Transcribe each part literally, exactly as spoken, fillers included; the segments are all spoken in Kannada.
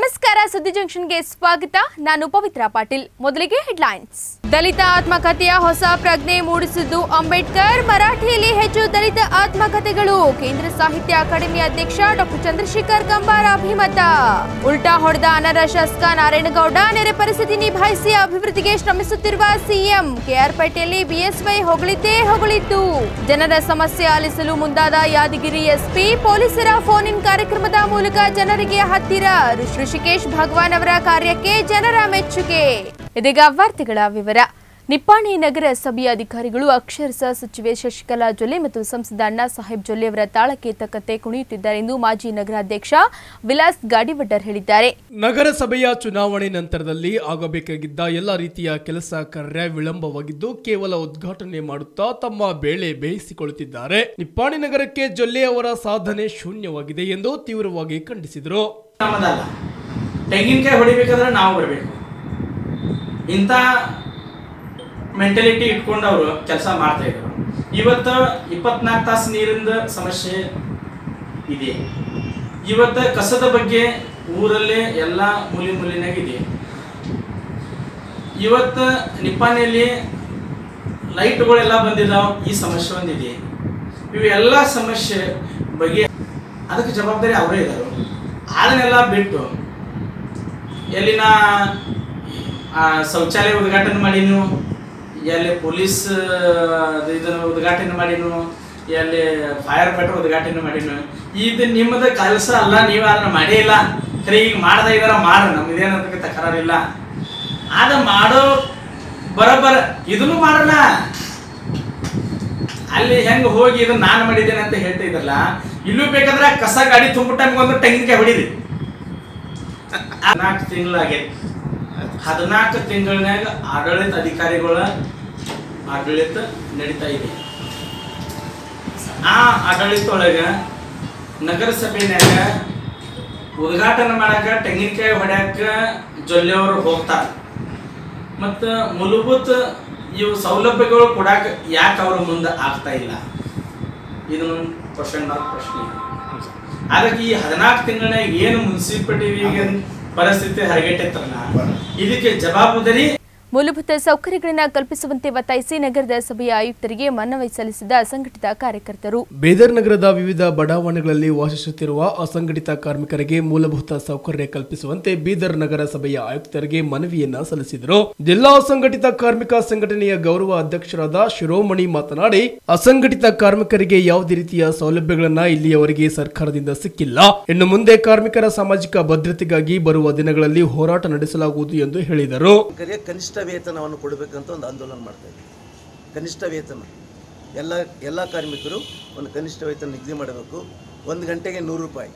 ನಮಸ್ಕಾರ ಸುದ್ದಿ ಜಂಕ್ಷನ್ಗೆ ಸ್ವಾಗತ. ನಾನು ಪವಿತ್ರ ಪಾಟೀಲ್. ಮೊದಲಿಗೆ ಹೆಡ್ಲೈನ್ಸ್. ದಲಿತ ಆತ್ಮಕಥೆಯ ಹೊಸ ಪ್ರಜ್ಞೆ ಮೂಡಿಸಿದ್ದು ಅಂಬೇಡ್ಕರ್. ಮರಾಠಿಯಲ್ಲಿ ಹೆಚ್ಚು ದಲಿತ ಆತ್ಮಕಥೆಗಳು. ಕೇಂದ್ರ ಸಾಹಿತ್ಯ ಅಕಾಡೆಮಿ ಅಧ್ಯಕ್ಷ ಡಾಕ್ಟರ್ ಚಂದ್ರಶೇಖರ್ ಕಂಬಾರ ಅಭಿಮತ. ಉಲ್ಟಾ ಹೊಡೆದ ಅನರ್ಹ ಶಾಸಕ ನಾರಾಯಣಗೌಡ. ನೆರೆ ಪರಿಸ್ಥಿತಿ ನಿಭಾಯಿಸಿ ಅಭಿವೃದ್ಧಿಗೆ ಶ್ರಮಿಸುತ್ತಿರುವ ಸಿಎಂ. ಕೆಆರ್ಪೇಟೆಯಲ್ಲಿ ಬಿಎಸ್ವೈ ಹೊಗಳಿದ್ದೇ ಹೊಗಳಿದ್ದು. ಜನರ ಸಮಸ್ಯೆ ಆಲಿಸಲು ಮುಂದಾದ ಯಾದಗಿರಿ ಎಸ್ಪಿ. ಪೊಲೀಸರ ಫೋನ್ ಇನ್ ಕಾರ್ಯಕ್ರಮದ ಮೂಲಕ ಜನರಿಗೆ ಹತ್ತಿರ. ಋಷಿಕೇಶ್ ಭಗವಾನ್ ಅವರ ಕಾರ್ಯಕ್ಕೆ ಜನರ ಮೆಚ್ಚುಗೆ. ಇದೀಗ ವಾರ್ತೆಗಳ ವಿವರ. ನಿಪ್ಪಾಣಿ ನಗರ ಸಭೆಯ ಅಧಿಕಾರಿಗಳು ಅಕ್ಷರಶಃ ಸಚಿವೆ ಶಶಿಕಲಾ ಜೊಲ್ಲೆ ಮತ್ತು ಸಂಸದ ಅಣ್ಣಾ ಸಾಹೇಬ್ ಜೊಲ್ಲೆ ಅವರ ತಾಳಕ್ಕೆ ತಕ್ಕಂತೆ ಕುಣಿಯುತ್ತಿದ್ದಾರೆ ಎಂದು ಮಾಜಿ ನಗರಾಧ್ಯಕ್ಷ ವಿಲಾಸ್ ಗಾಡಿವಡ್ಡರ್ ಹೇಳಿದ್ದಾರೆ. ನಗರಸಭೆಯ ಚುನಾವಣೆ ನಂತರದಲ್ಲಿ ಆಗಬೇಕಾಗಿದ್ದ ಎಲ್ಲ ರೀತಿಯ ಕೆಲಸ ಕಾರ್ಯ ವಿಳಂಬವಾಗಿದ್ದು ಕೇವಲ ಉದ್ಘಾಟನೆ ಮಾಡುತ್ತಾ ತಮ್ಮ ಬೇಳೆ ಬೇಯಿಸಿಕೊಳ್ಳುತ್ತಿದ್ದಾರೆ. ನಿಪ್ಪಾಣಿ ನಗರಕ್ಕೆ ಜೊಲ್ಲೆ ಅವರ ಸಾಧನೆ ಶೂನ್ಯವಾಗಿದೆ ಎಂದು ತೀವ್ರವಾಗಿ ಖಂಡಿಸಿದರು. ತೆಂಗಿನಕಾಯಿ ಹೊಡಿಬೇಕಾದ್ರೆ ನಾವು ಬರಬೇಕು. ಇಂಥ ಮೆಂಟಾಲಿಟಿ ಇಟ್ಕೊಂಡು ಅವರು ಕೆಲಸ ಮಾಡ್ತಾ ಇದ್ರು. ಇವತ್ತು ಇಪ್ಪತ್ನಾಲ್ಕು ತಾಸು ನೀರಿಂದ ಸಮಸ್ಯೆ ಇದೆ. ಇವತ್ತು ಕಸದ ಬಗ್ಗೆ ಊರಲ್ಲೇ ಎಲ್ಲ ಮೂಲಿ ಮೂಲಿನಾಗಿದೆ. ಇವತ್ತು ನಿಪ್ಪಾಣಿಯಲ್ಲಿ ಲೈಟ್ಗಳೆಲ್ಲ ಬಂದಿದ್ದಾವೆ, ಈ ಸಮಸ್ಯೆ ಒಂದಿದೆ. ಇವೆಲ್ಲ ಸಮಸ್ಯೆ ಬಗ್ಗೆ ಅದಕ್ಕೆ ಜವಾಬ್ದಾರಿ ಅವರೇ ಇದ್ದಾರೆ. ಅದನ್ನೆಲ್ಲ ಬಿಟ್ಟು ಎಲ್ಲಿನ ಶೌಚಾಲಯ ಉದ್ಘಾಟನೆ ಮಾಡಿನು, ಎಲ್ಲಿ ಪೊಲೀಸ್ ಇದನ್ನು ಉದ್ಘಾಟನೆ ಮಾಡಿನು, ಎಲ್ಲಿ ಫೈರ್ ಫೈಟರ್ ಉದ್ಘಾಟನೆ ಮಾಡಿನು. ಇದು ನಿಮ್ಮದು ಕೆಲಸ ಅಲ್ಲ, ನೀವು ಅದನ್ನು ಮಾಡೇ ಇಲ್ಲ. ಖರೆ ಈಗ ಮಾಡ್ದ ಇದಾರ ಮಾಡ, ನಮ್ದೇನಂತ ತಕರಾರಿಲ್ಲ. ಅದ ಮಾಡೋ ಬರೋಬ್ಬರ ಇದನ್ನು ಮಾಡಲ್ಲ. ಅಲ್ಲಿ ಹೆಂಗೆ ಹೋಗಿ ಇದನ್ನು ನಾನು ಮಾಡಿದ್ದೇನೆ ಅಂತ ಹೇಳ್ತಾ ಇದ್ರಲ್ಲ, ಇಲ್ಲೂ ಬೇಕಾದ್ರೆ ಕಸ ಗಾಡಿ ತುಂಬಿಟ್ಟು ನಮ್ಗೊಂದು ತೆಂಗಿನಕಾಯಿ ಹೊಡಿರಿ. ಹದಿನಾಲ್ಕು ತಿಂಗಳಾಗೆ ಹದಿನಾಲ್ಕು ತಿಂಗಳನ್ಯಾಗ ಆಡಳಿತ ಅಧಿಕಾರಿಗಳ ಆಡಳಿತ ನಡೀತಾ ಇದೆ. ಆ ಆಡಳಿತ ಒಳಗ ನಗರಸಭೆನ್ಯಾಗ ಉದ್ಘಾಟನೆ ಮಾಡಾಕ ತೆಂಗಿನಕಾಯಿ ಹೊಡ್ಯಾಕ ಜೊಲ್ಲೆಯವರು ಹೋಗ್ತಾರೆ. ಮತ್ತು ಮೂಲಭೂತ ಇವು ಸೌಲಭ್ಯಗಳು ಕೊಡಾಕ ಯಾಕೆ ಅವರು ಮುಂದೆ ಆಗ್ತಾ ಇಲ್ಲ, ಇದನ್ನೊಂದು ಕ್ವಶನ್ ಮಾರ್ಕ್ ಪ್ರಶ್ನೆ. ಅದಕ್ಕೆ ಈ ಹದಿನಾಲ್ಕು ತಿಂಗಳನ್ಯಾಗ ಏನು ಮುನ್ಸಿಪಾಲಿಟಿ ಪರಿಸ್ಥಿತಿ ಹರಗೆಟ್ಟೈತಲ್ಲ, ಇದಕ್ಕೆ ಜವಾಬ್ದಾರಿ. ಮೂಲಭೂತ ಸೌಕರ್ಯಗಳನ್ನು ಕಲ್ಪಿಸುವಂತೆ ಒತ್ತಾಯಿಸಿ ನಗರದ ಸಭೆಯ ಆಯುಕ್ತರಿಗೆ ಮನವಿ ಸಲ್ಲಿಸಿದ ಅಸಂಘಟಿತ ಕಾರ್ಯಕರ್ತರು. ಬೀದರ್ ನಗರದ ವಿವಿಧ ಬಡಾವಣೆಗಳಲ್ಲಿ ವಾಸಿಸುತ್ತಿರುವ ಅಸಂಘಟಿತ ಕಾರ್ಮಿಕರಿಗೆ ಮೂಲಭೂತ ಸೌಕರ್ಯ ಕಲ್ಪಿಸುವಂತೆ ಬೀದರ್ ನಗರ ಸಭೆಯ ಆಯುಕ್ತರಿಗೆ ಮನವಿಯನ್ನ ಸಲ್ಲಿಸಿದರು. ಜಿಲ್ಲಾ ಅಸಂಘಟಿತ ಕಾರ್ಮಿಕ ಸಂಘಟನೆಯ ಗೌರವ ಅಧ್ಯಕ್ಷರಾದ ಶಿರೋಮಣಿ ಮಾತನಾಡಿ, ಅಸಂಘಟಿತ ಕಾರ್ಮಿಕರಿಗೆ ಯಾವುದೇ ರೀತಿಯ ಸೌಲಭ್ಯಗಳನ್ನ ಇಲ್ಲಿಯವರೆಗೆ ಸರ್ಕಾರದಿಂದ ಸಿಕ್ಕಿಲ್ಲ. ಇನ್ನು ಮುಂದೆ ಕಾರ್ಮಿಕರ ಸಾಮಾಜಿಕ ಭದ್ರತೆಗಾಗಿ ಬರುವ ದಿನಗಳಲ್ಲಿ ಹೋರಾಟ ನಡೆಸಲಾಗುವುದು ಎಂದು ಹೇಳಿದರು. ಕನಿಷ್ಠ ವೇತನವನ್ನು ಕೊಡಬೇಕಂತ ಒಂದು ಆಂದೋಲನ ಮಾಡ್ತಾ ಇದ್ದೀವಿ. ಕನಿಷ್ಠ ವೇತನ ಎಲ್ಲ ಎಲ್ಲ ಕಾರ್ಮಿಕರು ಒಂದು ಕನಿಷ್ಠ ವೇತನ ನಿಗದಿ ಮಾಡಬೇಕು. ಒಂದು ಗಂಟೆಗೆ ನೂರು ರೂಪಾಯಿ.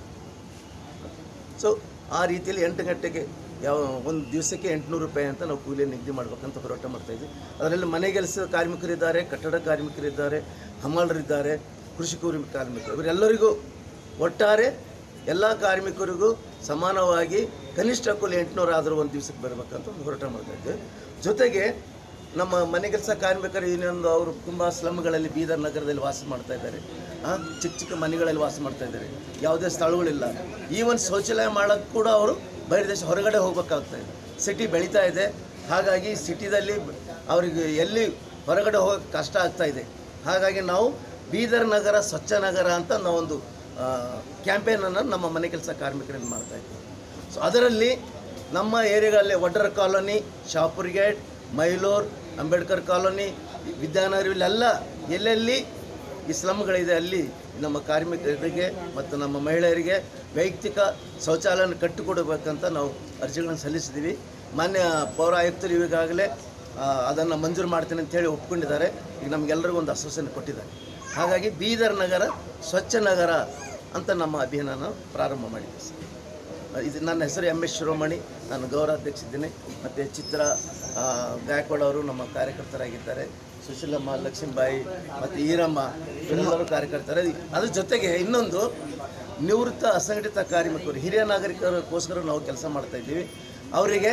ಸೊ ಆ ರೀತಿಯಲ್ಲಿ ಎಂಟು ಗಂಟೆಗೆ ಯಾವ ಒಂದು ದಿವಸಕ್ಕೆ ಎಂಟುನೂರು ರೂಪಾಯಿ ಅಂತ ನಾವು ಕೂಲಿ ನಿಗದಿ ಮಾಡಬೇಕಂತ ಹೋರಾಟ ಮಾಡ್ತಾಯಿದ್ವಿ. ಅದರಲ್ಲಿ ಮನೆ ಕೆಲಸದ ಕಾರ್ಮಿಕರಿದ್ದಾರೆ, ಕಟ್ಟಡ ಕಾರ್ಮಿಕರಿದ್ದಾರೆ, ಹಮಾಲರಿದ್ದಾರೆ, ಕೃಷಿ ಕೂಲಿ ಕಾರ್ಮಿಕರು, ಇವರೆಲ್ಲರಿಗೂ ಒಟ್ಟಾರೆ ಎಲ್ಲ ಕಾರ್ಮಿಕರಿಗೂ ಸಮಾನವಾಗಿ ಕನಿಷ್ಠ ಕೂಲಿ ಎಂಟುನೂರು ಆದರೂ ಒಂದು ದಿವಸಕ್ಕೆ ಬರಬೇಕಂತ ಒಂದು ಹೋರಾಟ ಮಾಡ್ತಾಯಿದ್ವಿ. ಜೊತೆಗೆ ನಮ್ಮ ಮನೆ ಕೆಲಸ ಕಾರ್ಮಿಕರು ಇನ್ನೊಂದು ಅವರು ತುಂಬ ಸ್ಲಮ್ಗಳಲ್ಲಿ ಬೀದರ್ ನಗರದಲ್ಲಿ ವಾಸ ಮಾಡ್ತಾ ಇದ್ದಾರೆ. ಚಿಕ್ಕ ಚಿಕ್ಕ ಮನೆಗಳಲ್ಲಿ ವಾಸ ಮಾಡ್ತಾ ಇದ್ದಾರೆ. ಯಾವುದೇ ಸ್ಥಳಗಳಿಲ್ಲ. ಈವನ್ ಶೌಚಾಲಯ ಮಾಡೋಕ್ಕೆ ಕೂಡ ಅವರು ಬಯಲು ದೇಶ ಹೊರಗಡೆ ಹೋಗ್ಬೇಕಾಗ್ತಾ ಇದೆ. ಸಿಟಿ ಬೆಳೀತಾ ಇದೆ. ಹಾಗಾಗಿ ಸಿಟಿದಲ್ಲಿ ಅವರಿಗೆ ಎಲ್ಲಿ ಹೊರಗಡೆ ಹೋಗೋಕ್ಕೆ ಕಷ್ಟ ಆಗ್ತಾ ಇದೆ. ಹಾಗಾಗಿ ನಾವು ಬೀದರ್ ನಗರ ಸ್ವಚ್ಛ ನಗರ ಅಂತ ನಾವೊಂದು ಕ್ಯಾಂಪೇನನ್ನು ನಮ್ಮ ಮನೆ ಕೆಲಸ ಕಾರ್ಮಿಕರಲ್ಲಿ ಮಾಡ್ತಾಯಿದ್ದೀವಿ. ಸೊ ಅದರಲ್ಲಿ ನಮ್ಮ ಏರಿಯಾಗಳಲ್ಲಿ Vaddara colony, Shahpur gate, Mailur, Ambedkar colony, Vidyanagar, ಇಲ್ಲೆಲ್ಲ ಎಲ್ಲೆಲ್ಲಿ ಈ ಸ್ಲಮ್ಗಳಿದೆ ಅಲ್ಲಿ ನಮ್ಮ ಕಾರ್ಮಿಕರಿಗೆ ಮತ್ತು ನಮ್ಮ ಮಹಿಳೆಯರಿಗೆ ವೈಯಕ್ತಿಕ ಶೌಚಾಲಯನ ಕಟ್ಟಿಕೊಡಬೇಕಂತ ನಾವು ಅರ್ಜಿಗಳನ್ನು ಸಲ್ಲಿಸಿದ್ದೀವಿ. ಮಾನ್ಯ ಪೌರ ಆಯುಕ್ತರು ಈಗಾಗಲೇ ಅದನ್ನು ಮಂಜೂರು ಮಾಡ್ತೀನಿ ಅಂತೇಳಿ ಒಪ್ಕೊಂಡಿದ್ದಾರೆ. ಈಗ ನಮಗೆಲ್ಲರಿಗೂ ಒಂದು ಆಶ್ವಾಸನೆ ಕೊಟ್ಟಿದ್ದಾರೆ. ಹಾಗಾಗಿ ಬೀದರ್ ನಗರ ಸ್ವಚ್ಛ ನಗರ ಅಂತ ನಮ್ಮ ಅಭಿಯಾನ ಪ್ರಾರಂಭ ಮಾಡಿದ್ದೆ ಸರ್. ಇದು ನನ್ನ ಹೆಸರು ಎಮ್ ಎಸ್ ಶಿರೋಮಣಿ, ನಾನು ಗೌರವಾಧ್ಯಕ್ಷ ಇದ್ದೀನಿ. ಮತ್ತು ಚಿತ್ರ ಗಾಯಕ್ವಾಡ್ ಅವರು ನಮ್ಮ ಕಾರ್ಯಕರ್ತರಾಗಿದ್ದಾರೆ. ಸುಶೀಲಮ್ಮ, ಲಕ್ಷ್ಮೀಬಾಯಿ ಮತ್ತು ಈರಮ್ಮ ಎಲ್ಲರೂ ಕಾರ್ಯಕರ್ತರು. ಅದ್ರ ಜೊತೆಗೆ ಇನ್ನೊಂದು ನಿವೃತ್ತ ಅಸಂಘಟಿತ ಕಾರ್ಮಿಕರು, ಹಿರಿಯ ನಾಗರಿಕರಿಗೋಸ್ಕರ ನಾವು ಕೆಲಸ ಮಾಡ್ತಾಯಿದ್ದೀವಿ. ಅವರಿಗೆ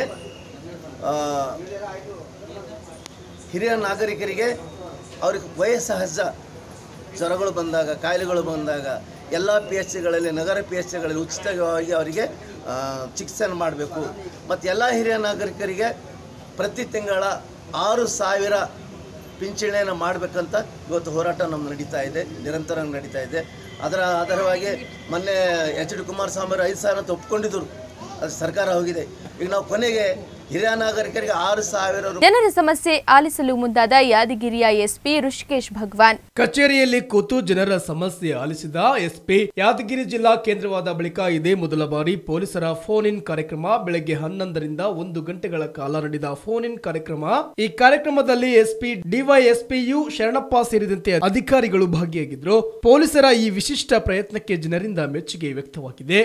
ಹಿರಿಯ ನಾಗರಿಕರಿಗೆ ಅವ್ರಿಗೆ ವಯಸ್ಸಹಜ ಜ್ವರಗಳು ಬಂದಾಗ, ಕಾಯಿಲೆಗಳು ಬಂದಾಗ ಎಲ್ಲ ಪಿ ಎಚ್ ಸಿಗಳಲ್ಲಿ ನಗರ ಪಿ ಎಚ್ ಸಿಗಳಲ್ಲಿ ಉಚಿತವಾಗಿ ಅವರಿಗೆ ಚಿಕಿತ್ಸೆಯನ್ನು ಮಾಡಬೇಕು. ಮತ್ತು ಎಲ್ಲ ಹಿರಿಯ ನಾಗರಿಕರಿಗೆ ಪ್ರತಿ ತಿಂಗಳ ಆರು ಸಾವಿರ ಪಿಂಚಣಿಯನ್ನು ಮಾಡಬೇಕಂತ ಇವತ್ತು ಹೋರಾಟ ನಮ್ಗೆ ನಡೀತಾ ಇದೆ, ನಿರಂತರ ನಡೀತಾ ಇದೆ. ಅದರ ಆಧಾರವಾಗಿ ಮೊನ್ನೆ ಎಚ್ ಡಿ ಕುಮಾರಸ್ವಾಮಿ ಐದು ಸಾವಿರ ಅಂತ ಒಪ್ಕೊಂಡಿದ್ದರು, ಅದು ಸರ್ಕಾರ ಹೋಗಿದೆ. ಈಗ ನಾವು ಕೊನೆಗೆ ಹಿರಿಯ ನಾಗರಿಕರಿಗೆ ಆರು ಸಾವಿರ ಜನರ ಸಮಸ್ಯೆ ಆಲಿಸಲು ಮುಂದಾದ ಯಾದಗಿರಿಯ ಎಸ್ಪಿ ಋಷಿಕೇಶ್ ಭಗವಾನ್ ಕಚೇರಿಯಲ್ಲಿ ಕೂತು ಜನರ ಸಮಸ್ಯೆ ಆಲಿಸಿದ ಎಸ್ಪಿ. ಯಾದಗಿರಿ ಜಿಲ್ಲಾ ಕೇಂದ್ರವಾದ ಬಳಿಕ ಇದೇ ಮೊದಲ ಬಾರಿ ಪೊಲೀಸರ ಫೋನ್ ಇನ್ ಕಾರ್ಯಕ್ರಮ. ಬೆಳಗ್ಗೆ ಹನ್ನೊಂದರಿಂದ ಒಂದು ಗಂಟೆಗಳ ಕಾಲ ನಡೆದ ಫೋನ್ ಇನ್ ಕಾರ್ಯಕ್ರಮ. ಈ ಕಾರ್ಯಕ್ರಮದಲ್ಲಿ ಎಸ್ಪಿ, ಡಿವೈಎಸ್ಪಿಯು ಶರಣಪ್ಪ ಸೇರಿದಂತೆ ಅಧಿಕಾರಿಗಳು ಭಾಗಿಯಾಗಿದ್ರು. ಪೊಲೀಸರ ಈ ವಿಶಿಷ್ಟ ಪ್ರಯತ್ನಕ್ಕೆ ಜನರಿಂದ ಮೆಚ್ಚುಗೆ ವ್ಯಕ್ತವಾಗಿದೆ.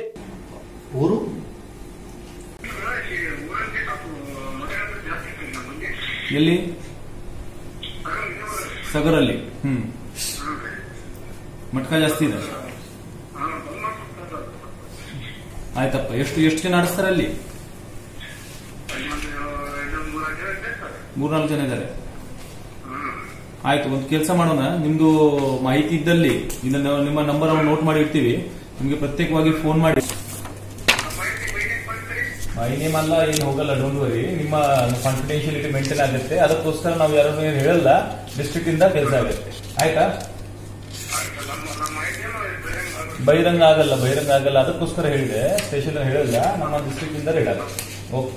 ಎಲ್ಲಿ? ಸಗರಲ್ಲಿ. ಹ್ಮ್ ಮಟ್ಕ ಜಾಸ್ತಿ ಇದೆ. ಆಯ್ತಪ್ಪ. ಎಷ್ಟು ಎಷ್ಟು ಜನ ಆಡಿಸ್ತಾರೆ ಅಲ್ಲಿ? ಮೂರ್ನಾಲ್ಕು ಜನ ಇದ್ದಾರೆ. ಆಯ್ತು, ಒಂದು ಕೆಲಸ ಮಾಡೋಣ. ನಿಮ್ದು ಮಾಹಿತಿ ಇದ್ದಲ್ಲಿ ಇದನ್ನ ನಿಮ್ಮ ನಂಬರ್ ಅನ್ನು ನೋಟ್ ಮಾಡಿ ಇರ್ತೀವಿ. ನಿಮ್ಗೆ ಪ್ರತ್ಯೇಕವಾಗಿ ಫೋನ್ ಮಾಡಿ. ಮೈನೇಮ್ ಅಲ್ಲ, ಏನು ಹೋಗಲ್ಲ, ಡೋಂಟ್ ವರಿ. ನಿಮ್ಮ ಕಾನ್ಫಿಡೆನ್ಶಿಯಲಿಟಿ ಮೇಂಟೈನ್ ಆಗುತ್ತೆ. ಅದಕ್ಕೋಸ್ಕರ ನಾವು ಯಾರು ಏನು ಹೇಳಲ್ಲ, ಡಿಸ್ಟ್ರಿಕ್ಟ್ ಇಂದ ಕೆಲಸ ಆಗುತ್ತೆ. ಆಯ್ತಾ? ಬಹಿರಂಗ ಆಗಲ್ಲ, ಬಹಿರಂಗ ಆಗಲ್ಲ. ಅದಕ್ಕೋಸ್ಕರ ಹೇಳಿದೆ, ಸ್ಪೆಷಲ್ ಹೇಳಿಲ್ಲ. ನಮ್ಮ ಡಿಸ್ಟ್ರಿಕ್ಟ್ ಇಂದ ರೆಡ್ ಆಗುತ್ತೆ. ಓಕೆ.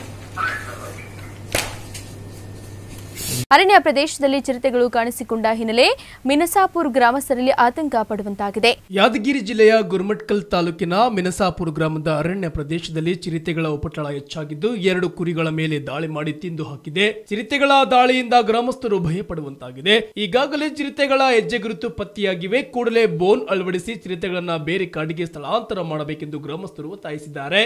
ಅರಣ್ಯ ಪ್ರದೇಶದಲ್ಲಿ ಚಿರತೆಗಳು ಕಾಣಿಸಿಕೊಂಡ ಹಿನ್ನೆಲೆ ಮಿನಸಾಪುರ ಗ್ರಾಮಸ್ಥರಲ್ಲಿ ಆತಂಕ ಪಡುವಂತಾಗಿದೆ. ಯಾದಗಿರಿ ಜಿಲ್ಲೆಯ ಗುರುಮಟ್ಕಲ್ ತಾಲೂಕಿನ ಮಿನಸಾಪುರ ಗ್ರಾಮದ ಅರಣ್ಯ ಪ್ರದೇಶದಲ್ಲಿ ಚಿರತೆಗಳ ಉಪಟಳ ಹೆಚ್ಚಾಗಿದ್ದು ಎರಡು ಕುರಿಗಳ ಮೇಲೆ ದಾಳಿ ಮಾಡಿ ತಿಂದು ಹಾಕಿದೆ. ಚಿರತೆಗಳ ದಾಳಿಯಿಂದ ಗ್ರಾಮಸ್ಥರು ಭಯಪಡುವಂತಾಗಿದೆ. ಈಗಾಗಲೇ ಚಿರತೆಗಳ ಹೆಜ್ಜೆ ಗುರುತು ಪತ್ತೆಯಾಗಿವೆ. ಕೂಡಲೇ ಬೋನ್ ಅಳವಡಿಸಿ ಚಿರತೆಗಳನ್ನ ಬೇರೆ ಕಾಡಿಗೆ ಸ್ಥಳಾಂತರ ಮಾಡಬೇಕೆಂದು ಗ್ರಾಮಸ್ಥರು ಒತ್ತಾಯಿಸಿದ್ದಾರೆ.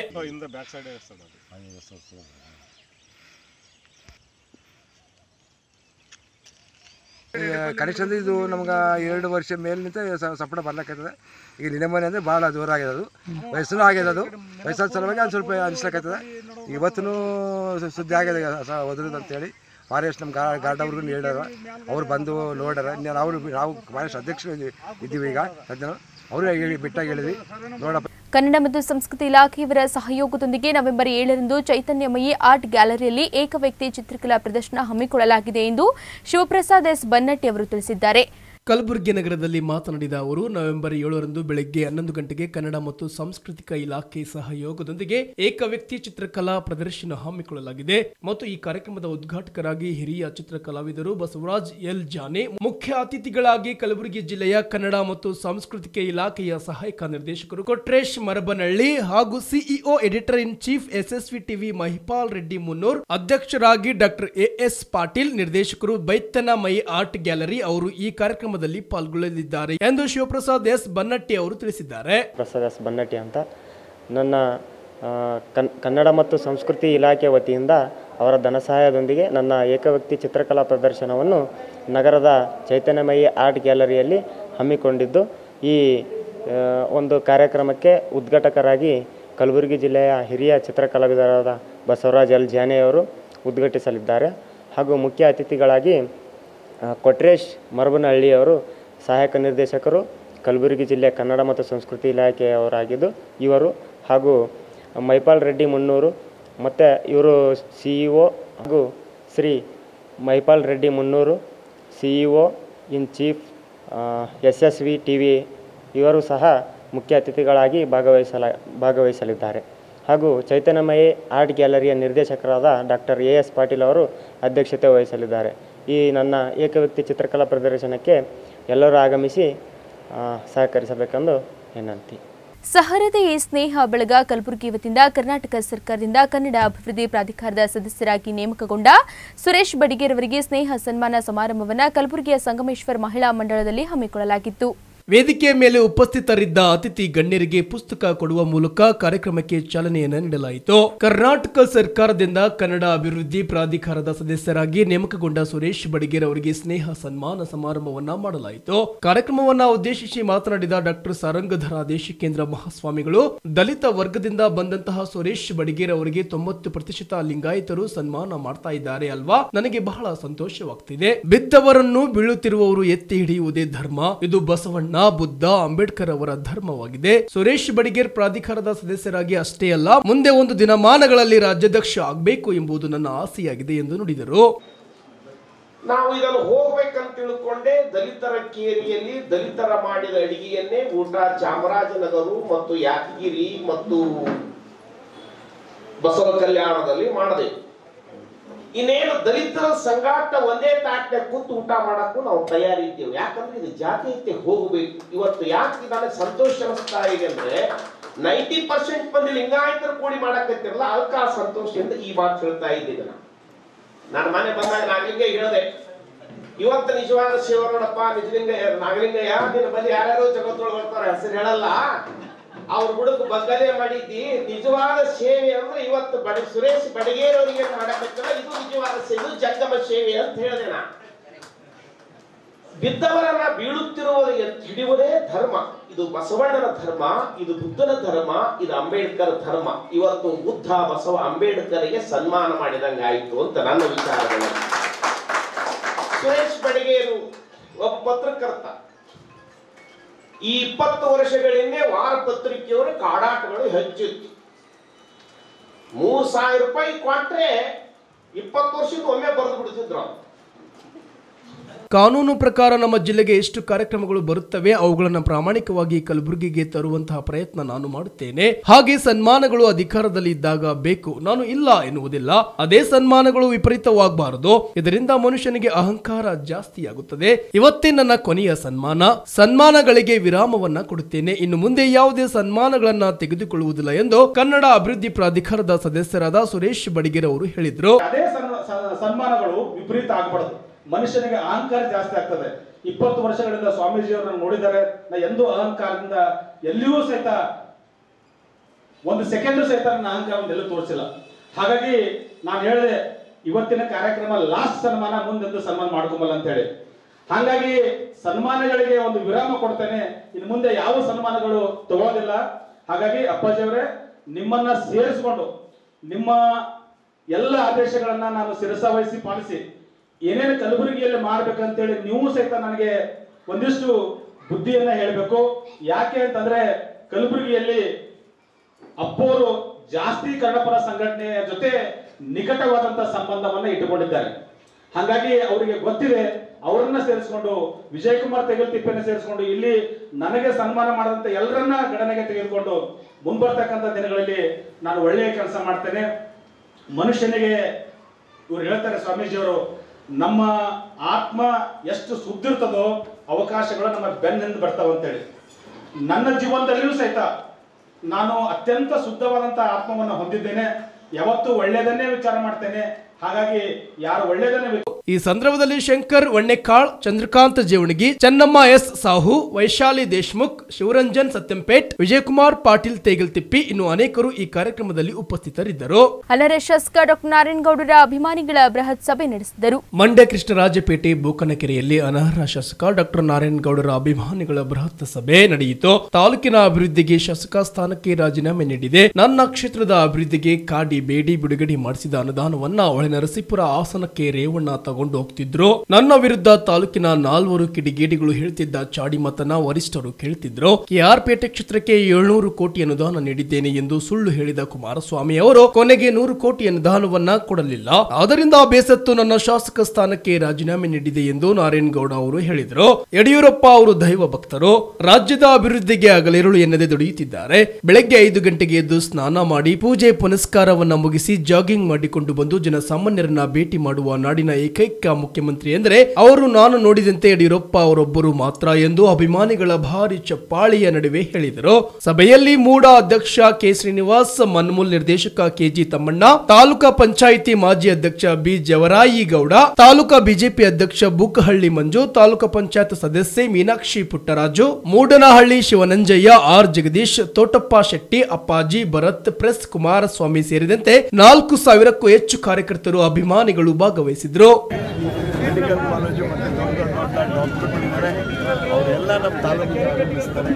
ಕನಿಷ್ಠ ಇದು ನಮ್ಗೆ ಎರಡು ವರ್ಷ ಮೇಲಿನಿಂದ ಸಪೋರ್ಟ್ ಬರ್ಲಿಕ್ಕಾಗ್ತದೆ. ಈಗ ನಿನ್ನೆ ಮನೆ ಅಂದರೆ ಭಾಳ ದೂರ ಆಗ್ಯದ, ಅದು ವಯಸ್ಸೂ ಆಗ್ಯದ. ಅದು ವಯಸ್ಸಾದ ಸಲುವಾಗಿ ಒಂದು ಸ್ವಲ್ಪ ಅನಿಸ್ಲಿಕ್ಕಾಗ್ತದೆ. ಇವತ್ತು ಸುದ್ದಿ ಆಗ್ಯದ ಒದ್ರದ್ದು ಅಂತೇಳಿ ಫಾರೆಸ್ಟ್ ನಮ್ಮ ಗಾ ಗಾರ್ಡ್ ಅವ್ರಿಗೂ ಹೇಳ್ಯಾರ. ಅವ್ರು ಬಂದು ನೋಡ್ಯಾರ. ನಾವು ನಾವು ಫಾರೆಸ್ಟ್ ಅಧ್ಯಕ್ಷರು ಇದ್ದೀವಿ. ಈಗ ಸದ್ಯ ಅವರು ಹೇಳಿ ಬಿಟ್ಟಾಗಿ ಹೇಳಿದ್ವಿ ನೋಡಪ್ಪ. ಕನ್ನಡ ಮತ್ತು ಸಂಸ್ಕೃತಿ ಇಲಾಖೆಯವರ ಸಹಯೋಗದೊಂದಿಗೆ ನವೆಂಬರ್ ಏಳರಂದು ಚೈತನ್ಯಮಯಿ ಆರ್ಟ್ ಗ್ಯಾಲರಿಯಲ್ಲಿ ಏಕವ್ಯಕ್ತಿ ಚಿತ್ರಕಲಾ ಪ್ರದರ್ಶನ ಹಮ್ಮಿಕೊಳ್ಳಲಾಗಿದೆ ಎಂದು ಶಿವಪ್ರಸಾದ್ ಎಸ್ ಬನ್ನಟ್ಟಿ ಅವರು ತಿಳಿಸಿದ್ದಾರೆ. ಕಲಬುರಗಿ ನಗರದಲ್ಲಿ ಮಾತನಾಡಿದ ಅವರು ನವೆಂಬರ್ ಏಳರಂದು ಬೆಳಗ್ಗೆ ಹನ್ನೊಂದು ಗಂಟೆಗೆ ಕನ್ನಡ ಮತ್ತು ಸಾಂಸ್ಕೃತಿಕ ಇಲಾಖೆ ಸಹಯೋಗದೊಂದಿಗೆ ಏಕವ್ಯಕ್ತಿ ಚಿತ್ರಕಲಾ ಪ್ರದರ್ಶನ ಹಮ್ಮಿಕೊಳ್ಳಲಾಗಿದೆ ಮತ್ತು ಈ ಕಾರ್ಯಕ್ರಮದ ಉದ್ಘಾಟಕರಾಗಿ ಹಿರಿಯ ಚಿತ್ರಕಲಾವಿದರು ಬಸವರಾಜ್ ಎಲ್ ಜಾನೆ, ಮುಖ್ಯ ಅತಿಥಿಗಳಾಗಿ ಕಲಬುರಗಿ ಜಿಲ್ಲೆಯ ಕನ್ನಡ ಮತ್ತು ಸಾಂಸ್ಕೃತಿಕ ಇಲಾಖೆಯ ಸಹಾಯಕ ನಿರ್ದೇಶಕರು ಕೊಟ್ರೇಶ್ ಮರಬನಹಳ್ಳಿ ಹಾಗೂ CEO editor in chief SSV TV Mahipal Reddy Munnur, ಅಧ್ಯಕ್ಷರಾಗಿ ಡಾಕ್ಟರ್ ಎಎಸ್ ಪಾಟೀಲ್, ನಿರ್ದೇಶಕರು ಬೈತನಮಯಿ ಆರ್ಟ್ ಗ್ಯಾಲರಿ ಅವರು ಈ ಕಾರ್ಯಕ್ರಮ ಪಾಲ್ಗೊಳ್ಳಲಿದ್ದಾರೆ ಎಂದು ಶಿವಪ್ರಸಾದ್ ಎಸ್ ಬನ್ನಟ್ಟಿ ಅವರು ತಿಳಿಸಿದ್ದಾರೆ. ಪ್ರಸಾದ್ ಎಸ್ ಬನ್ನಟ್ಟಿ ಅಂತ ನನ್ನ ಕನ್ನಡ ಮತ್ತು ಸಂಸ್ಕೃತಿ ಇಲಾಖೆ ವತಿಯಿಂದ ಅವರ ಧನ ಸಹಾಯದೊಂದಿಗೆ ನನ್ನ ಏಕವ್ಯಕ್ತಿ ಚಿತ್ರಕಲಾ ಪ್ರದರ್ಶನವನ್ನು ನಗರದ ಚೈತನ್ಯಮಯಿ ಆರ್ಟ್ ಗ್ಯಾಲರಿಯಲ್ಲಿ ಹಮ್ಮಿಕೊಂಡಿದ್ದು, ಈ ಒಂದು ಕಾರ್ಯಕ್ರಮಕ್ಕೆ ಉದ್ಘಾಟಕರಾಗಿ ಕಲಬುರಗಿ ಜಿಲ್ಲೆಯ ಹಿರಿಯ ಚಿತ್ರಕಲಾವಿದರಾದ ಬಸವರಾಜ್ ಎಲ್ ಜಾನೆಯವರು ಉದ್ಘಾಟಿಸಲಿದ್ದಾರೆ. ಹಾಗೂ ಮುಖ್ಯ ಅತಿಥಿಗಳಾಗಿ ಕೊಟ್ರೇಶ್ ಮರಬನಹಳ್ಳಿಯವರು ಸಹಾಯಕ ನಿರ್ದೇಶಕರು ಕಲಬುರಗಿ ಜಿಲ್ಲೆಯ ಕನ್ನಡ ಮತ್ತು ಸಂಸ್ಕೃತಿ ಇಲಾಖೆಯವರಾಗಿದ್ದು ಇವರು, ಹಾಗೂ ಮಹಿಪಾಲ್ ರೆಡ್ಡಿ ಮುನ್ನೂರು ಮತ್ತು ಇವರು ಸಿ ಇ ಒ ಹಾಗೂ Shri Mahipal Reddy Munnur C E O in chief S S V T V ಇವರು ಸಹ ಮುಖ್ಯ ಅತಿಥಿಗಳಾಗಿ ಭಾಗವಹಿಸಲ ಭಾಗವಹಿಸಲಿದ್ದಾರೆ. ಹಾಗೂ ಚೈತನ್ಯಮಯಿ ಆರ್ಟ್ ಗ್ಯಾಲರಿಯ ನಿರ್ದೇಶಕರಾದ ಡಾಕ್ಟರ್ ಎ ಎಸ್ ಪಾಟೀಲ್ ಅವರು ಅಧ್ಯಕ್ಷತೆ ವಹಿಸಲಿದ್ದಾರೆ. ಈ ನನ್ನ ಏಕವ್ಯಕ್ತಿ ಚಿತ್ರಕಲಾ ಪ್ರದರ್ಶನಕ್ಕೆ ಎಲ್ಲರೂ ಆಗಮಿಸಿ ಸಹಕರಿಸಬೇಕೆಂದು ವಿನಂತಿ. ಸಹೃದಯಿ ಸ್ನೇಹ ಬಳಗ ಕಲಬುರಗಿ ವತಿಯಿಂದ ಕರ್ನಾಟಕ ಸರ್ಕಾರದಿಂದ ಕನ್ನಡ ಅಭಿವೃದ್ಧಿ ಪ್ರಾಧಿಕಾರದ ಸದಸ್ಯರಾಗಿ ನೇಮಕಗೊಂಡ ಸುರೇಶ್ ಬಡಿಗೇರ್ ಅವರಿಗೆ ಸ್ನೇಹ ಸನ್ಮಾನ ಸಮಾರಂಭವನ್ನು ಕಲಬುರಗಿಯ ಸಂಗಮೇಶ್ವರ್ ಮಹಿಳಾ ಮಂಡಳದಲ್ಲಿ ಹಮ್ಮಿಕೊಳ್ಳಲಾಗಿತ್ತು. ವೇದಿಕೆಯ ಮೇಲೆ ಉಪಸ್ಥಿತರಿದ್ದ ಅತಿಥಿ ಗಣ್ಯರಿಗೆ ಪುಸ್ತಕ ಕೊಡುವ ಮೂಲಕ ಕಾರ್ಯಕ್ರಮಕ್ಕೆ ಚಾಲನೆಯನ್ನು ನೀಡಲಾಯಿತು. ಕರ್ನಾಟಕ ಸರ್ಕಾರದಿಂದ ಕನ್ನಡ ಅಭಿವೃದ್ಧಿ ಪ್ರಾಧಿಕಾರದ ಸದಸ್ಯರಾಗಿ ನೇಮಕಗೊಂಡ ಸುರೇಶ್ ಬಡಿಗೇರ್ ಅವರಿಗೆ ಸ್ನೇಹ ಸನ್ಮಾನ ಸಮಾರಂಭವನ್ನ ಮಾಡಲಾಯಿತು. ಕಾರ್ಯಕ್ರಮವನ್ನ ಉದ್ದೇಶಿಸಿ ಮಾತನಾಡಿದ ಡಾಕ್ಟರ್ ಸಾರಂಗಧರ ದೇಶಿಕೇಂದ್ರ ಮಹಾಸ್ವಾಮಿಗಳು, ದಲಿತ ವರ್ಗದಿಂದ ಬಂದಂತಹ ಸುರೇಶ್ ಬಡಿಗೇರ್ ಅವರಿಗೆ ತೊಂಬತ್ತು ಪ್ರತಿಶತ ಲಿಂಗಾಯತರು ಸನ್ಮಾನ ಮಾಡ್ತಾ ಇದ್ದಾರೆ ಅಲ್ವಾ, ನನಗೆ ಬಹಳ ಸಂತೋಷವಾಗ್ತಿದೆ. ಬಿದ್ದವರನ್ನು ಬೀಳುತ್ತಿರುವವರು ಎತ್ತಿ ಹಿಡಿಯುವುದೇ ಧರ್ಮ, ಇದು ಬಸವಣ್ಣ ಬಸವಣ್ಣ, ಬುದ್ಧ, ಅಂಬೇಡ್ಕರ್ ಅವರ ಧರ್ಮವಾಗಿದೆ. ಸುರೇಶ್ ಬಡಿಗೇರ್ ಪ್ರಾಧಿಕಾರದ ಸದಸ್ಯರಾಗಿ ಅಷ್ಟೇ ಅಲ್ಲ, ಮುಂದೆ ಒಂದು ದಿನಮಾನಗಳಲ್ಲಿ ರಾಜ್ಯಾಧ್ಯಕ್ಷ ಆಗಬೇಕು ಎಂಬುದು ನನ್ನ ಆಸೆಯಾಗಿದೆ ಎಂದು ನುಡಿದರು. ನಾವು ಇದನ್ನು ಹೋಗ್ಬೇಕಂತ ತಿಳ್ಕೊಂಡೆ ದಲಿತರ ಕೇರಿಯಲ್ಲಿ ದಲಿತರ ಮಾಡಿದ ಅಡಿಗೆಯನ್ನೇ ಊಟ ಚಾಮರಾಜನಗರ ಮತ್ತು ಯಾದಗಿರಿ ಮತ್ತು ಬಸವ ಕಲ್ಯಾಣದಲ್ಲಿ ಮಾಡದೆ. ಇನ್ನೇನು ದಲಿತರ ಸಂಗಾಟ ಒಂದೇ ತಾಟ್ನ ಕೂತು ಊಟ ಮಾಡಕ್ಕೂ ನಾವು ತಯಾರಿ ಇದ್ದೇವೆ. ಯಾಕಂದ್ರೆ ಇದು ಜಾತೀಯತೆ ಹೋಗಬೇಕು. ಇವತ್ತು ಯಾಕೆ ನನಗೆ ಸಂತೋಷ ಅನಿಸ್ತಾ ಇದೆ ಅಂದ್ರೆ ನೈಂಟಿ ಪರ್ಸೆಂಟ್ ಮಂದಿ ಲಿಂಗಾಯತರು ಕೂಡಿ ಮಾಡಕತ್ತಿರಲ್ಲ, ಅದಕ್ಕೆ ಆ ಸಂತೋಷದಿಂದ ಈ ಮಾತು ಹೇಳ್ತಾ ಇದ್ದೀನಿ. ನಾನು ನಾನು ಮನೆ ಬಂದಾಗ ನಾಗಲಿಂಗ ಹೇಳಿದೆ, ಇವತ್ತು ನಿಜವಾದ ಸೇವೆ ನೋಡಪ್ಪ, ನಿಜಲಿಂಗ ನಾಗಲಿಂಗಯ್ಯ ನಿನ್ನ ಬಳಿ ಯಾರ್ಯಾರು ಜಗತ್ತೊಳಗೆ ಬರ್ತಾರೆ, ಹೆಸರು ಹೇಳಲ್ಲ, ಅವ್ರ ಬುಡಕ್ ಬಗ್ಗಲೆ ಮಾಡಿದ್ದಿ. ನಿಜವಾದ ಸೇವೆ ಅಂದ್ರೆ ಇವತ್ತು ಬಡ ಸುರೇಶ್ ಬಡಿಗೇರ್ ಅವರಿಗೆ ಮಾಡಬೇಕಲ್ಲ, ಇದು ನಿಜವಾದ ಸೇವೆ, ಇದು ಜಂಗಮ ಸೇವೆ ಅಂತ ಹೇಳಿದೆ. ನಾ ಬಿದ್ದವರನ್ನ ಬೀಳುತ್ತಿರುವುದು ಹಿಡಿಯುವುದೇ ಧರ್ಮ. ಇದು ಬಸವಣ್ಣನ ಧರ್ಮ, ಇದು ಬುದ್ಧನ ಧರ್ಮ, ಇದು ಅಂಬೇಡ್ಕರ್ ಧರ್ಮ. ಇವತ್ತು ಬುದ್ಧ ಬಸವ ಅಂಬೇಡ್ಕರ್ಗೆ ಸನ್ಮಾನ ಮಾಡಿದಂಗೆ ಆಯಿತು ಅಂತ ನನ್ನ ವಿಚಾರಗಳು. ಸುರೇಶ್ ಬಡಿಗೇರು ಒಬ್ಬ ಪತ್ರಕರ್ತ. ಈ ಇಪ್ಪತ್ತು ವರ್ಷಗಳಿಂದ ವಾರ ಪತ್ರಿಕೆಯವರ ಕಾಡಾಟಗಳು ಹೆಚ್ಚಿತ್ತು. ಮೂರ್ ಸಾವಿರ ರೂಪಾಯಿ ಕೊಟ್ರೆ ಇಪ್ಪತ್ತು ವರ್ಷದ ಒಮ್ಮೆ ಬರೆದು ಬಿಡ್ತಿದ್ರು. ಕಾನೂನು ಪ್ರಕಾರ ನಮ್ಮ ಜಿಲ್ಲೆಗೆ ಎಷ್ಟು ಕಾರ್ಯಕ್ರಮಗಳು ಬರುತ್ತವೆ ಅವುಗಳನ್ನು ಪ್ರಾಮಾಣಿಕವಾಗಿ ಕಲಬುರಗಿಗೆ ತರುವಂತಹ ಪ್ರಯತ್ನ ನಾನು ಮಾಡುತ್ತೇನೆ. ಹಾಗೆ ಸನ್ಮಾನಗಳು ಅಧಿಕಾರದಲ್ಲಿ ಇದ್ದಾಗ ಬೇಕು, ನಾನು ಇಲ್ಲ ಎನ್ನುವುದಿಲ್ಲ. ಅದೇ ಸನ್ಮಾನಗಳು ವಿಪರೀತವಾಗಬಾರದು. ಇದರಿಂದ ಮನುಷ್ಯನಿಗೆ ಅಹಂಕಾರ ಜಾಸ್ತಿಯಾಗುತ್ತದೆ. ಇವತ್ತೇ ನನ್ನ ಕೊನೆಯ ಸನ್ಮಾನ. ಸನ್ಮಾನಗಳಿಗೆ ವಿರಾಮವನ್ನ ಕೊಡುತ್ತೇನೆ. ಇನ್ನು ಮುಂದೆ ಯಾವುದೇ ಸನ್ಮಾನಗಳನ್ನ ತೆಗೆದುಕೊಳ್ಳುವುದಿಲ್ಲ ಎಂದು ಕನ್ನಡ ಅಭಿವೃದ್ಧಿ ಪ್ರಾಧಿಕಾರದ ಸದಸ್ಯರಾದ ಸುರೇಶ್ ಬಡಿಗೇರ್ ಅವರು ಹೇಳಿದ್ರು. ಅದೇ ಸನ್ಮಾನಗಳು ವಿಪರೀತ ಆಗಬಾರದು. ಮನುಷ್ಯನಿಗೆ ಅಹಂಕಾರ ಜಾಸ್ತಿ ಆಗ್ತದೆ. ಇಪ್ಪತ್ತು ವರ್ಷಗಳಿಂದ ಸ್ವಾಮೀಜಿಯವರನ್ನು ನೋಡಿದರೆ ನಾ ಎಂದೂ ಅಹಂಕಾರದಿಂದ ಎಲ್ಲಿಯೂ ಸಹಿತ ಒಂದು ಸೆಕೆಂಡ್ ಸಹಿತ ನನ್ನ ಅಹಂಕಾರವನ್ನು ಎಲ್ಲೂ ತೋರಿಸಿಲ್ಲ. ಹಾಗಾಗಿ ನಾನು ಹೇಳಿದೆ, ಇವತ್ತಿನ ಕಾರ್ಯಕ್ರಮ ಲಾಸ್ಟ್ ಸನ್ಮಾನ, ಮುಂದೆಂದು ಸನ್ಮಾನ ಮಾಡ್ಕೊಂಬಲ್ಲ ಅಂತ ಹೇಳಿ. ಹಾಗಾಗಿ ಸನ್ಮಾನಗಳಿಗೆ ಒಂದು ವಿರಾಮ ಕೊಡ್ತೇನೆ. ಇನ್ನು ಮುಂದೆ ಯಾವ ಸನ್ಮಾನಗಳು ತಗೊಳ್ಳೋದಿಲ್ಲ. ಹಾಗಾಗಿ ಅಪ್ಪಾಜಿಯವರೇ, ನಿಮ್ಮನ್ನ ಸೇರಿಸಿಕೊಂಡು ನಿಮ್ಮ ಎಲ್ಲ ಆದೇಶಗಳನ್ನ ನಾನು ಶಿರಸಾವಹಿಸಿ ಪಾಲಿಸಿ ಏನೇನು ಕಲಬುರಗಿಯಲ್ಲಿ ಮಾಡ್ಬೇಕಂತೇಳಿ ನೀವು ಸಹಿತ ನನಗೆ ಒಂದಿಷ್ಟು ಬುದ್ಧಿಯನ್ನ ಹೇಳಬೇಕು. ಯಾಕೆ ಅಂತಂದ್ರೆ ಕಲಬುರಗಿಯಲ್ಲಿ ಅಪ್ಪೋರು ಜಾಸ್ತಿ ಕನ್ನಡಪರ ಸಂಘಟನೆಯ ಜೊತೆ ನಿಕಟವಾದಂತಹ ಸಂಬಂಧವನ್ನ ಇಟ್ಟುಕೊಂಡಿದ್ದಾರೆ. ಹಾಗಾಗಿ ಅವರಿಗೆ ಗೊತ್ತಿದೆ. ಅವರನ್ನ ಸೇರಿಸಿಕೊಂಡು ವಿಜಯಕುಮಾರ್ ತೆಗಲ್ತಿಪ್ಪೆನ ಸೇರಿಸಿಕೊಂಡು ಇಲ್ಲಿ ನನಗೆ ಸನ್ಮಾನ ಮಾಡದಂತ ಎಲ್ಲರನ್ನ ಗಣನೆಗೆ ತೆಗೆದುಕೊಂಡು ಮುಂಬರ್ತಕ್ಕಂಥ ದಿನಗಳಲ್ಲಿ ನಾನು ಒಳ್ಳೆಯ ಕೆಲಸ ಮಾಡ್ತೇನೆ. ಮನುಷ್ಯನಿಗೆ ಇವ್ರು ಹೇಳ್ತಾರೆ ಸ್ವಾಮೀಜಿಯವರು, ನಮ್ಮ ಆತ್ಮ ಎಷ್ಟು ಸುದ್ದಿರ್ತದೋ ಅವಕಾಶಗಳು ನಮ್ಮ ಬೆನ್ನಿಂದ ಬರ್ತಾವ ಅಂತೇಳಿ. ನನ್ನ ಜೀವನದಲ್ಲಿಯೂ ಸಹಿತ ನಾನು ಅತ್ಯಂತ ಶುದ್ಧವಾದಂತಹ ಆತ್ಮವನ್ನು ಹೊಂದಿದ್ದೇನೆ. ಯಾವತ್ತೂ ಒಳ್ಳೆಯದನ್ನೇ ವಿಚಾರ ಮಾಡ್ತೇನೆ. ಹಾಗಾಗಿ ಯಾರು ಒಳ್ಳೆಯದನ್ನೇ. ಈ ಸಂದರ್ಭದಲ್ಲಿ ಶಂಕರ್ ವಣ್ಣೆಕಾಳ್, ಚಂದ್ರಕಾಂತ್ ಜೇವಣಗಿ, ಚೆನ್ನಮ್ಮ ಎಸ್ ಸಾಹು, ವೈಶಾಲಿ ದೇಶ್ಮುಖ್, ಶಿವರಂಜನ್ ಸತ್ಯಂಪೇಟ್, ವಿಜಯಕುಮಾರ್ ಪಾಟೀಲ್ ತೇಗಲ್ತಿಪ್ಪಿ ಇನ್ನು ಅನೇಕರು ಈ ಕಾರ್ಯಕ್ರಮದಲ್ಲಿ ಉಪಸ್ಥಿತರಿದ್ದರು. ಅಲ್ಲದೆ ಶಾಸಕ ಡಾಕ್ಟರ್ ನಾರಾಯಣಗೌಡರ ಅಭಿಮಾನಿಗಳ ಬೃಹತ್ ಸಭೆ ನಡೆಸಿದರು. ಮಂಡ್ಯ ಕೃಷ್ಣರಾಜಪೇಟೆ ಬೂಕನಕೆರೆಯಲ್ಲಿ ಅನರ್ಹ ಶಾಸಕ ಡಾಕ್ಟರ್ ನಾರಾಯಣಗೌಡರ ಅಭಿಮಾನಿಗಳ ಬೃಹತ್ ಸಭೆ ನಡೆಯಿತು. ತಾಲೂಕಿನ ಅಭಿವೃದ್ಧಿಗೆ ಶಾಸಕ ಸ್ಥಾನಕ್ಕೆ ರಾಜೀನಾಮೆ ನೀಡಿದೆ. ನನ್ನ ಕ್ಷೇತ್ರದ ಅಭಿವೃದ್ಧಿಗೆ ಕಾಡಿ ಬೇಡಿ ಬಿಡುಗಡೆ ಮಾಡಿಸಿದ ಅನುದಾನವನ್ನ ಹೊಳೆನರಸೀಪುರ ಆಸನಕ್ಕೆ ರೇವಣ್ಣ ತಗೊಂಡು ಹೋಗ್ತಿದ್ರು. ನನ್ನ ವಿರುದ್ಧ ತಾಲೂಕಿನ ನಾಲ್ವರು ಕಿಡಿಗೇಡಿಗಳು ಹೇಳ್ತಿದ್ದ ಚಾಡಿ ಮಾತನ್ನ ವರಿಷ್ಠರು ಕೇಳ್ತಿದ್ರು. ಕೆಆರ್ ಪೇಟೆ ಕ್ಷೇತ್ರಕ್ಕೆ ಏಳ್ನೂರು ಕೋಟಿ ಅನುದಾನ ನೀಡಿದ್ದೇನೆ ಎಂದು ಸುಳ್ಳು ಹೇಳಿದ ಕುಮಾರಸ್ವಾಮಿ ಅವರು ಕೊನೆಗೆ ನೂರು ಕೋಟಿ ಅನುದಾನವನ್ನ ಕೊಡಲಿಲ್ಲ. ಆದ್ದರಿಂದ ಬೇಸತ್ತು ನನ್ನ ಶಾಸಕ ಸ್ಥಾನಕ್ಕೆ ರಾಜೀನಾಮೆ ನೀಡಿದೆ ಎಂದು ನಾರಾಯಣಗೌಡ ಅವರು ಹೇಳಿದರು. ಯಡಿಯೂರಪ್ಪ ಅವರು ದೈವ ಭಕ್ತರು. ರಾಜ್ಯದ ಅಭಿವೃದ್ಧಿಗೆ ಹಗಲಿರುಳು ಎನ್ನದೆ ದುಡಿಯುತ್ತಿದ್ದಾರೆ. ಬೆಳಗ್ಗೆ ಐದು ಗಂಟೆಗೆ ಎದ್ದು ಸ್ನಾನ ಮಾಡಿ ಪೂಜೆ ಪುನಸ್ಕಾರವನ್ನ ಮುಗಿಸಿ ಜಾಗಿಂಗ್ ಮಾಡಿಕೊಂಡು ಬಂದು ಜನಸಾಮಾನ್ಯರನ್ನ ಭೇಟಿ ಮಾಡುವ ನಾಡಿನ ಏಕೈಕ ಮುಖ್ಯಮಂತ್ರಿ ಎಂದರೆ ಅವರು ನಾನು ನೋಡಿದಂತೆ ಯಡಿಯೂರಪ್ಪ ಅವರೊಬ್ಬರು ಮಾತ್ರ ಎಂದು ಅಭಿಮಾನಿಗಳ ಭಾರಿ ಚಪ್ಪಾಳಿಯ ನಡುವೆ ಹೇಳಿದರು. ಸಭೆಯಲ್ಲಿ ಮೂಡ ಅಧ್ಯಕ್ಷ ಕೆ ಶ್ರೀನಿವಾಸ್, ಮನ್ಮೂಲ್ ನಿರ್ದೇಶಕ ಕೆಜಿ ತಮ್ಮಣ್ಣ, ತಾಲೂಕಾ ಪಂಚಾಯಿತಿ ಮಾಜಿ ಅಧ್ಯಕ್ಷ ಬಿ ಜವರಾಯಿ ಗೌಡ, ತಾಲೂಕಾ ಬಿಜೆಪಿ ಅಧ್ಯಕ್ಷ ಬೂಕಹಳ್ಳಿ ಮಂಜು, ತಾಲೂಕಾ ಪಂಚಾಯತ್ ಸದಸ್ಯೆ ಮೀನಾಕ್ಷಿ ಪುಟ್ಟರಾಜು, ಮೂಡನಹಳ್ಳಿ ಶಿವನಂಜಯ್ಯ, ಆರ್ ಜಗದೀಶ್, ತೋಟಪ್ಪ ಶೆಟ್ಟಿ, ಅಪ್ಪಾಜಿ, ಭರತ್, ಪ್ರೆಸ್ ಕುಮಾರಸ್ವಾಮಿ ಸೇರಿದಂತೆ ನಾಲ್ಕು ಸಾವಿರಕ್ಕೂ ಹೆಚ್ಚು ಕಾರ್ಯಕರ್ತರು ಅಭಿಮಾನಿಗಳು ಭಾಗವಹಿಸಿದ್ರು. ಮೆಡಿಕಲ್ ಕಾಲೇಜು ಮತ್ತು ದೊಡ್ಡ ದೊಡ್ಡ ಡಾಕ್ಟರ್ಗಳಿದ್ದಾರೆ, ಅವರೆಲ್ಲ ನಮ್ಮ ತಾಲೂಕಿಗೆ ಆಗಮಿಸ್ತಾರೆ.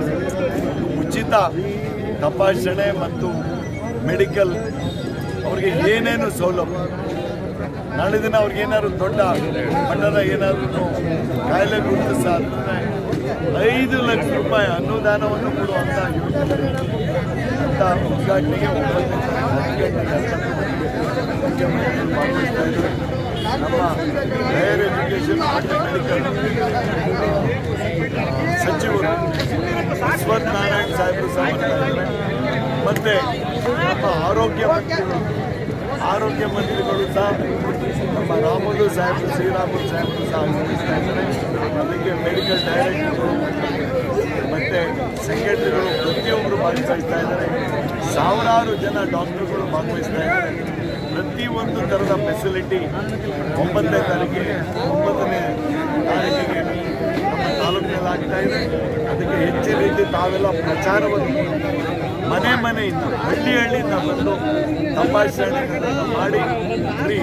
ಉಚಿತ ತಪಾಸಣೆ ಮತ್ತು ಮೆಡಿಕಲ್ ಅವ್ರಿಗೆ ಏನೇನು ಸೌಲಭ್ಯ, ನಾಳೆ ದಿನ ಅವ್ರಿಗೇನಾದ್ರು ದೊಡ್ಡ ಮಟ್ಟದ ಏನಾದರೂ ಕಾಯಿಲೆ ಗುರುತಿಸಾದ್ರೆ ಐದು ಲಕ್ಷ ರೂಪಾಯಿ ಅನುದಾನವನ್ನು ಕೊಡುವಂಥ ಯೋಜನೆ ಅಂತ ಉದ್ಘಾಟನೆಗೆ ಒಂಬತ್ತನೇ ತಾರೀಕು ಭಾಗವಹಿಸ್ತಾ ಇದ್ದಾರೆ. ನಮ್ಮ ಹೈಯರ್ ಎಜುಕೇಷನ್ ಮತ್ತು ಮೆಡಿಕಲ್ ಸಚಿವರು ಅಶ್ವಥ್ ನಾರಾಯಣ್ ಸಾಹೇಬರು ಸಹ ಬರ್ತಾ ಇದ್ದಾರೆ. ಮತ್ತು ನಮ್ಮ ಆರೋಗ್ಯ ಮಂತ್ರಿಗಳು ಆರೋಗ್ಯ ಮಂತ್ರಿಗಳು ಸಹ ನಮ್ಮ ರಾಮುಲು ಸಾಹೇಬರು ಶ್ರೀರಾಮುಲು ಸಾಹೇಬರು ಸಹ ಭಾಗವಹಿಸ್ತಾ ಇದ್ದಾರೆ. ಅದಕ್ಕೆ ಮೆಡಿಕಲ್ ಡೈರೆಕ್ಟರ್ಗಳು ಮತ್ತು ಸೆಕ್ರೆಟರಿಗಳು ಪ್ರತಿಯೊಬ್ಬರು ಭಾಗವಹಿಸ್ತಾ ಇದ್ದಾರೆ. ಸಾವಿರಾರು ಜನ ಡಾಕ್ಟರ್ಗಳು ಭಾಗವಹಿಸ್ತಾ ಇದ್ದಾರೆ. ಪ್ರತಿಯೊಂದು ಥರದ ಫೆಸಿಲಿಟಿ ಒಂಬತ್ತನೇ ತಾರೀಕಿಗೆ ಒಂಬತ್ತನೇ ತಾರೀಕಿಗೆ ನಮ್ಮ ತಾಲೂಕಿನಲ್ಲಿ ಆಗ್ತಾ ಇದೆ. ಅದಕ್ಕೆ ಹೆಚ್ಚಿನ ರೀತಿ ತಾವೆಲ್ಲ ಪ್ರಚಾರವನ್ನು ಮನೆ ಮನೆಯಿಂದ ಹಳ್ಳಿ ಹಳ್ಳಿಯಿಂದ ಬಂದು ತಪಾಸಣೆಗಳನ್ನು ಮಾಡಿ ಫ್ರೀ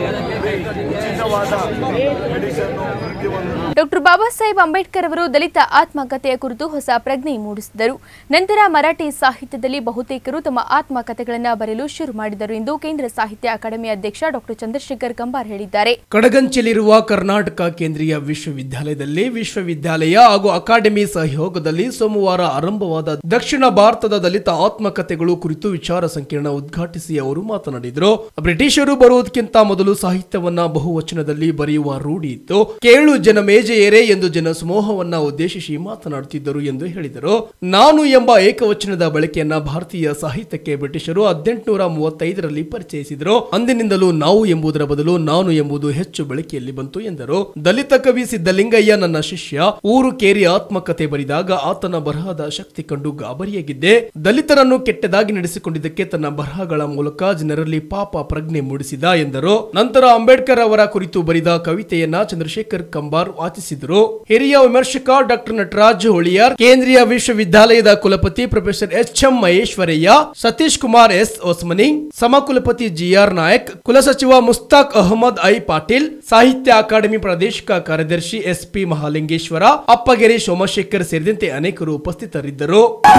ಉಚಿತವಾದ ಮೆಡಿಸನ್ನು ಪ್ರತಿಯೊಂದು. ಡಾಕ್ಟರ್ ಬಾಬಾ ಸಾಹೇಬ್ ಅಂಬೇಡ್ಕರ್ ಅವರು ದಲಿತ ಆತ್ಮಕಥೆಯ ಕುರಿತು ಹೊಸ ಪ್ರಜ್ಞೆ ಮೂಡಿಸಿದರು. ನಂತರ ಮರಾಠಿ ಸಾಹಿತ್ಯದಲ್ಲಿ ಬಹುತೇಕರು ತಮ್ಮ ಆತ್ಮಕಥೆಗಳನ್ನು ಬರೆಯಲು ಶುರು ಮಾಡಿದರು ಎಂದು ಕೇಂದ್ರ ಸಾಹಿತ್ಯ ಅಕಾಡೆಮಿ ಅಧ್ಯಕ್ಷ ಡಾಕ್ಟರ್ ಚಂದ್ರಶೇಖರ್ ಕಂಬಾರ್ ಹೇಳಿದ್ದಾರೆ. ಕಡಗಂಚಿಲಿರುವ ಕರ್ನಾಟಕ ಕೇಂದ್ರೀಯ ವಿಶ್ವವಿದ್ಯಾಲಯದಲ್ಲಿ ವಿಶ್ವವಿದ್ಯಾಲಯ ಹಾಗೂ ಅಕಾಡೆಮಿ ಸಹಯೋಗದಲ್ಲಿ ಸೋಮವಾರ ಆರಂಭವಾದ ದಕ್ಷಿಣ ಭಾರತದ ದಲಿತ ಆತ್ಮಕಥೆಗಳು ಕುರಿತು ವಿಚಾರ ಸಂಕಿರಣ ಉದ್ಘಾಟಿಸಿ ಅವರು ಮಾತನಾಡಿದರು. ಬ್ರಿಟಿಷರು ಬರುವುದಕ್ಕಿಂತ ಮೊದಲು ಸಾಹಿತ್ಯವನ್ನ ಬಹುವಚನದಲ್ಲಿ ಬರೆಯುವ ರೂಢಿ ಇತ್ತು. ಕೇಳು ಜನಮೇಜೆಯರೇ ಎಂದು ಜನ ಸಮೂಹವನ್ನ ಉದ್ದೇಶಿಸಿ ಮಾತನಾಡುತ್ತಿದ್ದರು ಎಂದು ಹೇಳಿದರು. ನಾನು ಎಂಬ ಏಕವಚನದ ಬಳಕೆಯನ್ನ ಭಾರತೀಯ ಸಾಹಿತ್ಯಕ್ಕೆ ಬ್ರಿಟಿಷರು ಹದಿನೆಂಟುನೂರ ಮೂವತ್ತೈದರಲ್ಲಿ ಪರಿಚಯಿಸಿದರು. ಅಂದಿನಿಂದಲೂ ನಾವು ಎಂಬುದರ ಬದಲು ನಾನು ಎಂಬುದು ಹೆಚ್ಚು ಬಳಕೆಯಲ್ಲಿ ಬಂತು ಎಂದರು. ದಲಿತ ಕವಿ ಸಿದ್ದಲಿಂಗಯ್ಯ ನನ್ನ ಶಿಷ್ಯ. ಊರು ಕೇರಿ ಆತ್ಮಕಥೆ ಬರೆದಾಗ ಆತನ ಬರಹದ ಶಕ್ತಿ ಕಂಡು ಗಾಬರಿಯಾಗಿದ್ದೆ. ದಲಿತರನ್ನು ಕೆಟ್ಟದಾಗಿ ನಡೆಸಿಕೊಂಡಿದ್ದಕ್ಕೆ ತನ್ನ ಬರಹಗಳ ಮೂಲಕ ಜನರಲ್ಲಿ ಪಾಪ ಪ್ರಜ್ಞೆ ಮೂಡಿಸಿದ ಎಂದರು. ನಂತರ ಅಂಬೇಡ್ಕರ್ ಅವರ ಕುರಿತು ಬರೆದ ಕವಿತೆಯನ್ನ ಚಂದ್ರಶೇಖರ್ ಕಂಬಾರ್ ವಾಚಿಸಿದರು. ಹಿರಿಯ ವಿಮರ್ಶಕ ಡಾಕ್ಟರ್ ನಟರಾಜ್ ಹೊಳಿಯಾರ್, ಕೇಂದ್ರೀಯ ವಿಶ್ವವಿದ್ಯಾಲಯದ ಕುಲಪತಿ professor H M Maheshwaraiah, Satish Kumar S Osmani, ಸಮಕುಲಪತಿ ಜಿಆರ್ ನಾಯಕ್, ಕುಲಸಚಿವ ಮುಸ್ತಾಕ್ ಅಹಮದ್ ಐ ಪಾಟೀಲ್, ಸಾಹಿತ್ಯ ಅಕಾಡೆಮಿ ಪ್ರಾದೇಶಿಕ ಕಾರ್ಯದರ್ಶಿ ಎಸ್ ಪಿ ಮಹಾಲಿಂಗೇಶ್ವರ, ಅಪ್ಪಗೆರೆ ಸೋಮಶೇಖರ್ ಸೇರಿದಂತೆ ಅನೇಕರು ಉಪಸ್ಥಿತರಿದ್ದರು.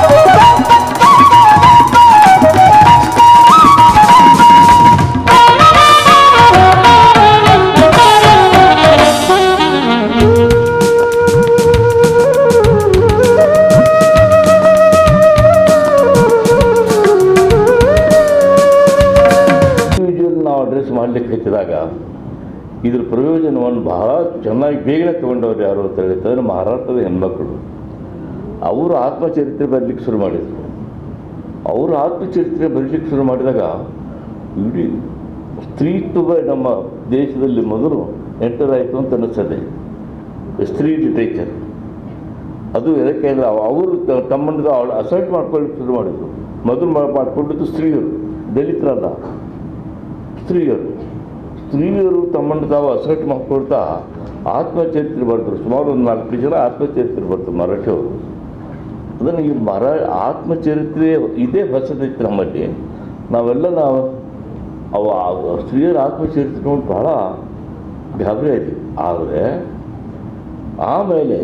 ಅಡ್ರೆಸ್ ಮಾಡಲಿಕ್ಕೆ ಹಚ್ಚಿದಾಗ ಇದ್ರ ಪ್ರಯೋಜನವನ್ನು ಬಹಳ ಚೆನ್ನಾಗಿ ಬೇಗನೆ ತಗೊಂಡವ್ರು ಯಾರು ಅಂತ ಹೇಳಿದ್ರೆ ಮಹಾರಾಷ್ಟ್ರದ ಹೆಣ್ಮಕ್ಳು. ಅವರು ಆತ್ಮಚರಿತ್ರೆ ಬರಲಿಕ್ಕೆ ಶುರು ಮಾಡಿದರು. ಅವರು ಆತ್ಮಚರಿತ್ರೆ ಬರಲಿಕ್ಕೆ ಶುರು ಮಾಡಿದಾಗ ಇಡೀ ಸ್ತ್ರೀತ್ವ ನಮ್ಮ ದೇಶದಲ್ಲಿ ಮೊದಲು ಎಂಟರ್ ಆಯಿತು ಅಂತ ಅನ್ನಿಸ್ತದೆ. ಸ್ತ್ರೀ ಲಿಟ್ರೇಚರ್ ಅದು ಎದಕ್ಕೆ ಅಂದರೆ ಅವರು ತಮ್ಮನ್ನು ಅವಳು ಅಸಲ್ಟ್ ಮಾಡ್ಕೊಳ್ಳಿಕ್ಕೆ ಶುರು ಮಾಡಿದರು. ಮೊದಲು ಮಾಡಿಕೊಂಡಿದ್ದು ಸ್ತ್ರೀಯರು, ದಲಿತರಲ್ಲ, ಸ್ತ್ರೀಯರು ಸ್ತ್ರೀಯರು ತಮ್ಮನ್ನು ತಾವು ಅಸಲ್ಟ್ ಮಾಡ್ಕೊಳ್ತಾ ಆತ್ಮಚರಿತ್ರೆ ಬರ್ತಾರೆ. ಸುಮಾರು ಒಂದು ನಾಲ್ಕು ಜನ ಆತ್ಮಚರಿತ್ರೆ ಬರ್ತಾರೆ ಮರಾಠಿಯವರು. ಅದನ್ನು ಈ ಮರ ಆತ್ಮಚರಿತ್ರೆ ಇದೇ ಹೊಸದೈತೆ ನಮ್ಮಲ್ಲಿ. ನಾವೆಲ್ಲ ನಾವು ಅವು ಸ್ತ್ರೀಯರ ಆತ್ಮಚರಿತ್ರೆ ನೋಡಿ ಬಹಳ ಗಾಬರಿ ಆಯಿತು. ಆದರೆ ಆಮೇಲೆ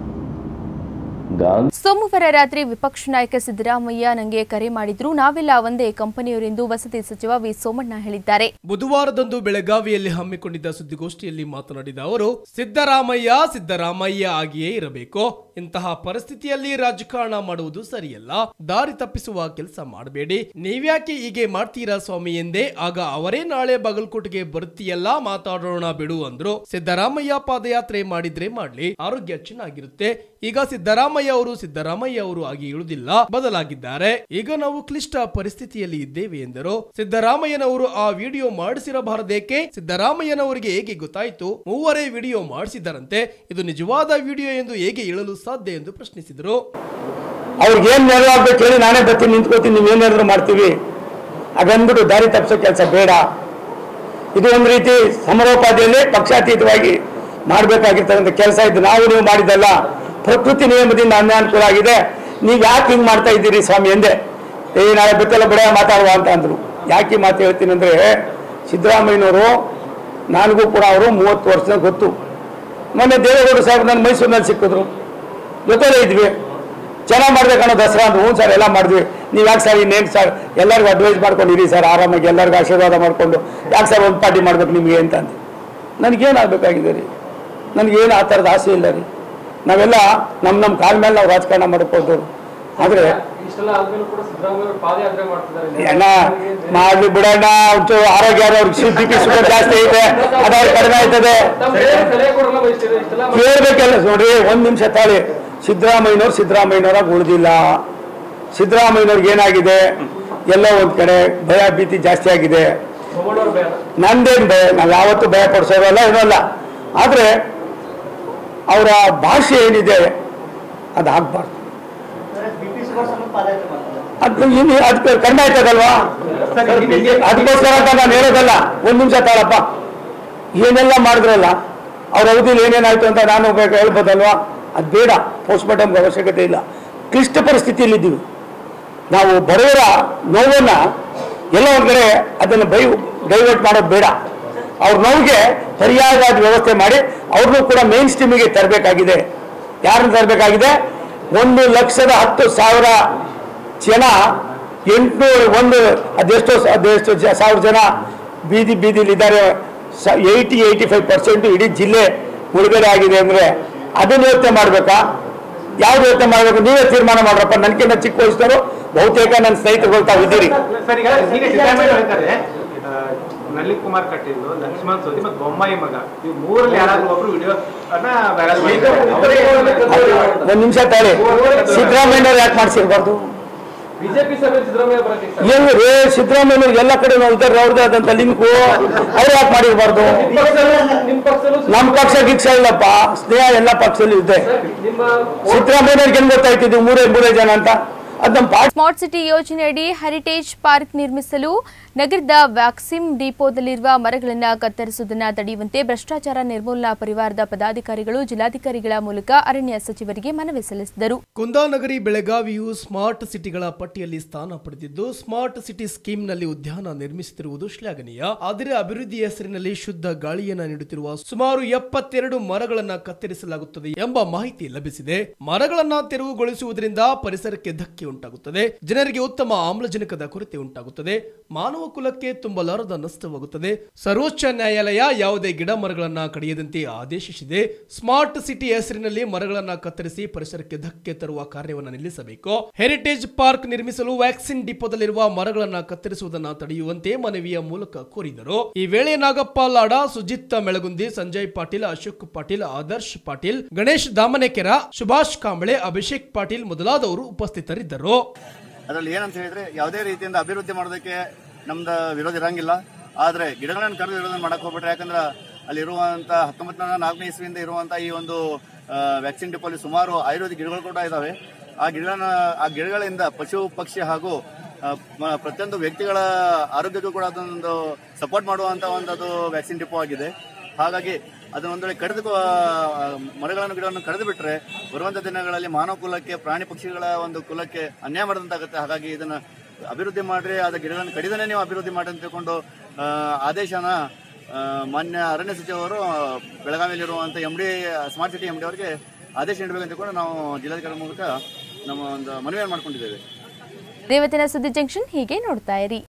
ಸೋಮವಾರ ರಾತ್ರಿ ವಿಪಕ್ಷ ನಾಯಕ ಸಿದ್ದರಾಮಯ್ಯ ನನಗೆ ಕರೆ ಮಾಡಿದ್ರು. ನಾವೆಲ್ಲ ಒಂದೇ ಕಂಪನಿಯವರೆಂದು ವಸತಿ ಸಚಿವ ವಿ ಸೋಮಣ್ಣ ಹೇಳಿದ್ದಾರೆ. ಬುಧವಾರದಂದು ಬೆಳಗಾವಿಯಲ್ಲಿ ಹಮ್ಮಿಕೊಂಡಿದ್ದ ಸುದ್ದಿಗೋಷ್ಠಿಯಲ್ಲಿ ಮಾತನಾಡಿದ ಅವರು, ಸಿದ್ದರಾಮಯ್ಯ ಸಿದ್ದರಾಮಯ್ಯ ಆಗಿಯೇ ಇರಬೇಕು. ಇಂತಹ ಪರಿಸ್ಥಿತಿಯಲ್ಲಿ ರಾಜಕಾರಣ ಮಾಡುವುದು ಸರಿಯಲ್ಲ. ದಾರಿ ತಪ್ಪಿಸುವ ಕೆಲಸ ಮಾಡಬೇಡಿ. ನೀವ್ಯಾಕೆ ಹೀಗೆ ಮಾಡ್ತೀರಾ ಸ್ವಾಮಿ ಎಂದೇ. ಆಗ ಅವರೇ ನಾಳೆ ಬಾಗಲಕೋಟೆಗೆ ಬರ್ತೀಯಲ್ಲ, ಮಾತಾಡೋಣ ಬಿಡು ಅಂದ್ರು. ಸಿದ್ದರಾಮಯ್ಯ ಪಾದಯಾತ್ರೆ ಮಾಡಿದ್ರೆ ಮಾಡ್ಲಿ, ಆರೋಗ್ಯ ಚೆನ್ನಾಗಿರುತ್ತೆ. ಈಗ ಸಿದ್ದರಾಮಯ್ಯ ಅವರು ಸಿದ್ದರಾಮಯ್ಯ ಅವರು ಆಗಿ ಇಳುವುದಿಲ್ಲ, ಬದಲಾಗಿದ್ದಾರೆ. ಈಗ ನಾವು ಕ್ಲಿಷ್ಟ ಪರಿಸ್ಥಿತಿಯಲ್ಲಿ ಇದ್ದೇವೆ ಎಂದರು. ಸಿದ್ದರಾಮಯ್ಯನವರು ಆ ವಿಡಿಯೋ ಮಾಡಿಸಿರಬಾರದೇಕೆ? ಸಿದ್ದರಾಮಯ್ಯನವರಿಗೆ ಹೇಗೆ ಗೊತ್ತಾಯಿತು? ಮೂವರೇ ವಿಡಿಯೋ ಮಾಡಿಸಿದ್ದಾರಂತೆ. ಇದು ನಿಜವಾದ ವಿಡಿಯೋ ಎಂದು ಹೇಗೆ ಹೇಳಲು ಸಾಧ್ಯ ಎಂದು ಪ್ರಶ್ನಿಸಿದರು. ಅವ್ರಿಗೆ ಏನ್ ನೆರವಾಗಬೇಕು ಹೇಳಿ, ನಾನೇ ಬರ್ತೀನಿ, ನಿಂತ್ಕೋತೀನಿ, ನೀವೇನಾದ್ರು ಮಾಡ್ತೀವಿ. ಹಾಗಂದ್ಬಿಟ್ಟು ದಾರಿ ತಪ್ಪಿಸೋ ಕೆಲಸ ಬೇಡ. ಇದು ಒಂದು ರೀತಿ ಸಮರೋಪಾದಿಯಲ್ಲಿ ಪಕ್ಷಾತೀತವಾಗಿ ಮಾಡಬೇಕಾಗಿರ್ತಕ್ಕಂಥ ಕೆಲಸ ಇದ್ದು ನಾವು ನೀವು ಮಾಡಿದಲ್ಲ. ಪ್ರಕೃತಿ ನಿಯಮದಿಂದ ಅನ್ಯಾನುಕೂಲ ಆಗಿದೆ. ನೀವು ಯಾಕೆ ಹಿಂಗೆ ಮಾಡ್ತಾ ಇದ್ದೀರಿ ಸ್ವಾಮಿ ಎಂದೆ. ಏ ನಾಳೆ ಬಿತ್ತಲ್ಲ ಬಡ ಮಾತಾಡುವ ಅಂತ ಅಂದರು. ಯಾಕೆ ಮಾತು ಹೇಳ್ತೀನಿ ಅಂದರೆ, ಸಿದ್ದರಾಮಯ್ಯನವರು ನನಗೂ ಕೂಡ ಅವರು ಮೂವತ್ತು ವರ್ಷದ ಗೊತ್ತು. ಮೊನ್ನೆ ದೇವೇಗೌಡ ಸಾಹೇಬ್ ನನ್ನ ಮೈಸೂರಿನಲ್ಲಿ ಸಿಕ್ಕಿದ್ರು, ಜೊತೆಲೇ ಇದ್ವಿ. ಚೆನ್ನಾಗಿ ಮಾಡ್ಬೇಕನ್ನೋ ದಸರಾ ಅಂತ. ಹ್ಞೂ ಸರ್ ಎಲ್ಲ ಮಾಡಿದ್ವಿ. ನೀವು ಯಾಕೆ ಸರ್ ಇನ್ನೇನು ಸರ್ ಎಲ್ಲರಿಗೂ ಅಡ್ವೈಸ್ ಮಾಡ್ಕೊಂಡಿರಿ ಸರ್, ಆರಾಮಾಗಿ ಎಲ್ಲರಿಗೂ ಆಶೀರ್ವಾದ ಮಾಡಿಕೊಂಡು ಯಾಕೆ ಸರ್ ಒಂದು ಪಾರ್ಟಿ ಮಾಡ್ಬೇಕು ನಿಮಗೆ ಅಂತ ಅಂದು. ನನಗೇನು ಆಗಬೇಕಾಗಿದೆ ರೀ? ನನಗೇನು ಆ ಥರದ ಆಸೆ ಇಲ್ಲ ರೀ. ನಾವೆಲ್ಲ ನಮ್ಮ ನಮ್ಮ ಕಾಲ ಮೇಲೆ ನಾವು ರಾಜಕಾರಣ ಮಾಡ್ಬೋದು. ಆದರೆ ಅಣ್ಣ ಮಾಡ್ಲಿ ಬಿಡಣ್ಣ, ಒಂಚೂರು ಆರೋಗ್ಯ ಅವ್ರಿಗೆ ಬಿ ಪಿ ಶುಗರ್ ಜಾಸ್ತಿ ಐತೆ, ಅದಾದ್ರೆ ಕಡಿಮೆ ಆಯ್ತದೆ. ಕೇಳ್ಬೇಕಲ್ಲ ನೋಡ್ರಿ, ಒಂದ್ ನಿಮಿಷ ತಾಳಿ. ಸಿದ್ದರಾಮಯ್ಯನವ್ರು ಸಿದ್ದರಾಮಯ್ಯನವರಾಗ ಉಳಿದಿಲ್ಲ. ಸಿದ್ದರಾಮಯ್ಯನವ್ರಿಗೆ ಏನಾಗಿದೆ, ಎಲ್ಲೋ ಒಂದ್ ಕಡೆ ಭಯ ಭೀತಿ ಜಾಸ್ತಿ ಆಗಿದೆ. ನಂದೇನು ಭಯ, ನಾವು ಯಾವತ್ತೂ ಭಯ ಪಡಿಸೋದಲ್ಲ ಏನಲ್ಲ. ಆದರೆ ಅವರ ಭಾಷೆ ಏನಿದೆ ಅದು ಆಗ್ಬಾರ್ದು. ಅದು ಇನ್ನು ಅದಕ್ಕೆ ಕಂಡ ಆಯ್ತದಲ್ವಾ, ಅದಕ್ಕೋಸ್ಕರ ಅಂತ ನಾನು ಹೇಳೋದಲ್ಲ. ಒಂದ್ ನಿಮಿಷ ತಾಳಪ್ಪ, ಏನೆಲ್ಲ ಮಾಡಿದ್ರಲ್ಲ ಅವ್ರ ಅವಧಿಲಿ ಏನೇನಾಯ್ತು ಅಂತ ನಾನು ಹೇಳ್ಬೋದಲ್ವಾ. ಅದು ಬೇಡ, ಪೋಸ್ಟ್ ಮಾರ್ಟಮ್ಗೆ ಅವಶ್ಯಕತೆ ಇಲ್ಲ. ಕ್ಲಿಷ್ಟ ಪರಿಸ್ಥಿತಿಯಲ್ಲಿದ್ದೀವಿ ನಾವು. ಬಡವರ ನೋವನ್ನ ಎಲ್ಲ ಒಂದ್ ಕಡೆ ಅದನ್ನು ಬೈ ಡೈವರ್ಟ್ ಮಾಡೋದು ಬೇಡ. ಅವ್ರ ನೋವಿಗೆ ಪರ್ಯಾಯವಾದ ವ್ಯವಸ್ಥೆ ಮಾಡಿ ಅವ್ರನ್ನೂ ಕೂಡ ಮೇನ್ ಸ್ಟ್ರೀಮಿಗೆ ತರಬೇಕಾಗಿದೆ. ಯಾರನ್ನು ತರಬೇಕಾಗಿದೆ? ಒಂದು ಲಕ್ಷದ ಹತ್ತು ಸಾವಿರ ಜನ, ಎಂಟುನೂರು ಒಂದು ಅದೆಷ್ಟೋ ಅದೆಷ್ಟೋ ಸಾವಿರ ಜನ ಬೀದಿ ಬೀದಿಲಿದ್ದಾರೆ. ಏಯ್ಟಿ ಏಯ್ಟಿ ಫೈವ್ ಪರ್ಸೆಂಟ್ ಇಡೀ ಜಿಲ್ಲೆ ಮುಳುಗಡೆ ಆಗಿದೆ ಅಂದರೆ ಅದನ್ನು ಯೋಚನೆ ಮಾಡಬೇಕಾ? ಯಾವ್ದು ಯೋಚನೆ ಮಾಡಬೇಕು? ನೀವೇ ತೀರ್ಮಾನ ಮಾಡ್ರಪ್ಪ. ನನಗಿಂತ ಚಿಕ್ಕ ವಯಸ್ಸರು ಬಹುತೇಕ ನನ್ನ ಸ್ನೇಹಿತರುಗಳು ತಾವು ಇದ್ದೀರಿ. ನಳಿನ್ ಕುಮಾರ್ ಕಟೀಲ್, ಲಕ್ಷ್ಮಣ್ ಸವದಿ ಮತ್ತು ಬೊಮ್ಮಾಯಿ ಮಗ, ಇವು ಮೂರಲ್ಲಿ ಯಾರಾದ್ರೂ ಒಬ್ರು ವಿಡಿಯೋ ಒಂದ್ ನಿಮಿಷ ತಾಳಿ. ಸಿದ್ದರಾಮಯ್ಯನವ್ರು ಯಾಕೆ ಮಾಡಿಸಿರ್ಬಾರ್ದು? ಬಿಜೆಪಿ ಸಭೆ ಸಿದ್ದರಾಮಯ್ಯ ಬರಕ್ಕೆ ಹೆಂಗ್ರಿ? ಸಿದ್ದರಾಮಯ್ಯನವ್ರು ಎಲ್ಲ ಕಡೆ ಇದ್ದಾರೆ, ಅವ್ರದ್ದೇ ಆದಂತ ಲಿಂಕು. ಅವ್ರು ಯಾಕೆ ಮಾಡಿರ್ಬಾರ್ದು? ನಮ್ಮ ಪಕ್ಷ ಗಿಕ್ಷ ಇಲ್ಲಪ್ಪ, ಸ್ನೇಹ ಎಲ್ಲ ಪಕ್ಷದಲ್ಲಿ ಇದೆ. ಸಿದ್ದರಾಮಯ್ಯನವ್ರಿಗೆ ಹೆಂಗ್ ಗೊತ್ತಾಯ್ತಿದ್ವಿ ಮೂರೇ ಮೂರೇ ಜನ ಅಂತ? ಸ್ಮಾರ್ಟ್ ಸಿಟಿ ಯೋಜನೆಯಡಿ ಹೆರಿಟೇಜ್ ಪಾರ್ಕ್ ನಿರ್ಮಿಸಲು ನಗರದ ವ್ಯಾಕ್ಸಿಮ್ ಡಿಪೋದಲ್ಲಿರುವ ಮರಗಳನ್ನು ಕತ್ತರಿಸುವುದನ್ನು ತಡೆಯುವಂತೆ ಭ್ರಷ್ಟಾಚಾರ ನಿರ್ಮೂಲನಾ ಪರಿವಾರದ ಪದಾಧಿಕಾರಿಗಳು ಜಿಲ್ಲಾಧಿಕಾರಿಗಳ ಮೂಲಕ ಅರಣ್ಯ ಸಚಿವರಿಗೆ ಮನವಿ ಸಲ್ಲಿಸಿದರು. ಕುಂದಾನಗರಿ ಬೆಳಗಾವಿಯು ಸ್ಮಾರ್ಟ್ ಸಿಟಿಗಳ ಪಟ್ಟಿಯಲ್ಲಿ ಸ್ಥಾನ ಪಡೆದಿದ್ದು, ಸ್ಮಾರ್ಟ್ ಸಿಟಿ ಸ್ಕೀಮ್ನಲ್ಲಿ ಉದ್ಯಾನ ನಿರ್ಮಿಸುತ್ತಿರುವುದು ಶ್ಲಾಘನೀಯ. ಆದರೆ ಅಭಿವೃದ್ಧಿ ಹೆಸರಿನಲ್ಲಿ ಶುದ್ಧ ಗಾಳಿಯನ್ನು ನೀಡುತ್ತಿರುವ ಸುಮಾರು ಎಪ್ಪತ್ತೆರಡು ಮರಗಳನ್ನು ಕತ್ತರಿಸಲಾಗುತ್ತದೆ ಎಂಬ ಮಾಹಿತಿ ಲಭಿಸಿದೆ. ಮರಗಳನ್ನು ತೆರವುಗೊಳಿಸುವುದರಿಂದ ಪರಿಸರಕ್ಕೆ ಧಕ್ಕೆ ಉಂಟಾಗುತ್ತದೆ, ಜನರಿಗೆ ಉತ್ತಮ ಆಮ್ಲಜನಕದ ಕೊರತೆ ಉಂಟಾಗುತ್ತದೆ, ಮಾನವ ಕುಲಕ್ಕೆ ತುಂಬಲಾರದ ನಷ್ಟವಾಗುತ್ತದೆ. ಸರ್ವೋಚ್ಚ ನ್ಯಾಯಾಲಯ ಯಾವುದೇ ಗಿಡ ಮರಗಳನ್ನ ಕಡಿಯದಂತೆ ಆದೇಶಿಸಿದೆ. ಸ್ಮಾರ್ಟ್ ಸಿಟಿ ಹೆಸರಿನಲ್ಲಿ ಮರಗಳನ್ನ ಕತ್ತರಿಸಿ ಪರಿಸರಕ್ಕೆ ಧಕ್ಕೆ ತರುವ ಕಾರ್ಯವನ್ನು ನಿಲ್ಲಿಸಬೇಕು. ಹೆರಿಟೇಜ್ ಪಾರ್ಕ್ ನಿರ್ಮಿಸಲು ವ್ಯಾಕ್ಸಿನ್ ಡಿಪೋದಲ್ಲಿರುವ ಮರಗಳನ್ನ ಕತ್ತರಿಸುವುದನ್ನು ತಡೆಯುವಂತೆ ಮನವಿಯ ಮೂಲಕ ಕೋರಿದರು. ಈ ವೇಳೆ ನಾಗಪ್ಪ ಲಾಡ, ಸುಜಿತ್ ಮೆಳಗುಂದಿ, ಸಂಜಯ್ ಪಾಟೀಲ್, ಅಶೋಕ್ ಪಾಟೀಲ್, ಆದರ್ಶ್ ಪಾಟೀಲ್, ಗಣೇಶ್ ದಾಮನೆಕೆರ, ಸುಭಾಷ್ ಕಾಂಬಳೆ, ಅಭಿಷೇಕ್ ಪಾಟೀಲ್ ಮೊದಲಾದವರು ಉಪಸ್ಥಿತರಿದ್ದರು. ಅದರಲ್ಲಿ ಏನಂತ ಹೇಳಿದ್ರೆ, ಯಾವುದೇ ರೀತಿಯಿಂದ ಅಭಿವೃದ್ಧಿ ಮಾಡೋದಕ್ಕೆ ನಮ್ದು ವಿರೋಧ ಇರಂಗಿಲ್ಲ. ಆದರೆ ಗಿಡಗಳನ್ನು ಕರೆದು ವಿರೋಧ ಮಾಡಕ್ಕೆ ಹೋಗ್ಬಿಟ್ರೆ, ಯಾಕಂದ್ರೆ ಅಲ್ಲಿರುವಂಥ ಹತ್ತೊಂಬತ್ತು ನೂರ ನಾಲ್ಕನೇ ಇಸ್ವಿಯಿಂದ ಇರುವಂಥ ಈ ಒಂದು ವ್ಯಾಕ್ಸಿನ್ ಡಿಪೋಲಿ ಸುಮಾರು ಆಯುರ್ವೇದಿಕ್ ಗಿಡಗಳು ಕೂಡ ಇದಾವೆ. ಆ ಗಿಡಗಳನ್ನ ಆ ಗಿಡಗಳಿಂದ ಪಶು ಪಕ್ಷಿ ಹಾಗೂ ಪ್ರತಿಯೊಂದು ವ್ಯಕ್ತಿಗಳ ಆರೋಗ್ಯಕ್ಕೂ ಕೂಡ ಅದೊಂದು ಸಪೋರ್ಟ್ ಮಾಡುವಂಥ ಒಂದು ವ್ಯಾಕ್ಸಿನ್ ಡಿಪೋ ಆಗಿದೆ. ಹಾಗಾಗಿ ಅದನ್ನೊಂದು ವೇಳೆ ಕಡಿದು ಮರಗಳನ್ನು ಗಿಡವನ್ನು ಕಡಿದು ಬಿಟ್ರೆ ಬರುವಂಥ ದಿನಗಳಲ್ಲಿ ಮಾನವ ಕುಲಕ್ಕೆ, ಪ್ರಾಣಿ ಪಕ್ಷಿಗಳ ಒಂದು ಕುಲಕ್ಕೆ ಅನ್ಯಾಯ ಮಾಡಿದಂತಾಗುತ್ತೆ. ಹಾಗಾಗಿ ಇದನ್ನು ಅಭಿವೃದ್ಧಿ ಮಾಡ್ರಿ, ಅದ ಗಿಡಗಳನ್ನು ಕಡಿದನೇ ನೀವು ಅಭಿವೃದ್ಧಿ ಮಾಡಿ ಅಂತ ತಿಳ್ಕೊಂಡು ಆದೇಶನ ಮಾನ್ಯ ಅರಣ್ಯ ಸಚಿವರು ಬೆಳಗಾವಿಯಲ್ಲಿರುವಂಥ M D smart city M D ಅವರಿಗೆ ಆದೇಶ ನೀಡಬೇಕಂತ ತಿಳ್ಕೊಂಡು ನಾವು ಜಿಲ್ಲಾಧಿಕಾರಿ ಮೂಲಕ ನಮ್ಮ ಒಂದು ಮನವಿಯನ್ನು ಮಾಡ್ಕೊಂಡಿದ್ದೇವೆ. ಇವತ್ತಿನ ಸುದ್ದಿ ಜಂಕ್ಷನ್ ಹೀಗೆ ನೋಡ್ತಾ ಇರಿ.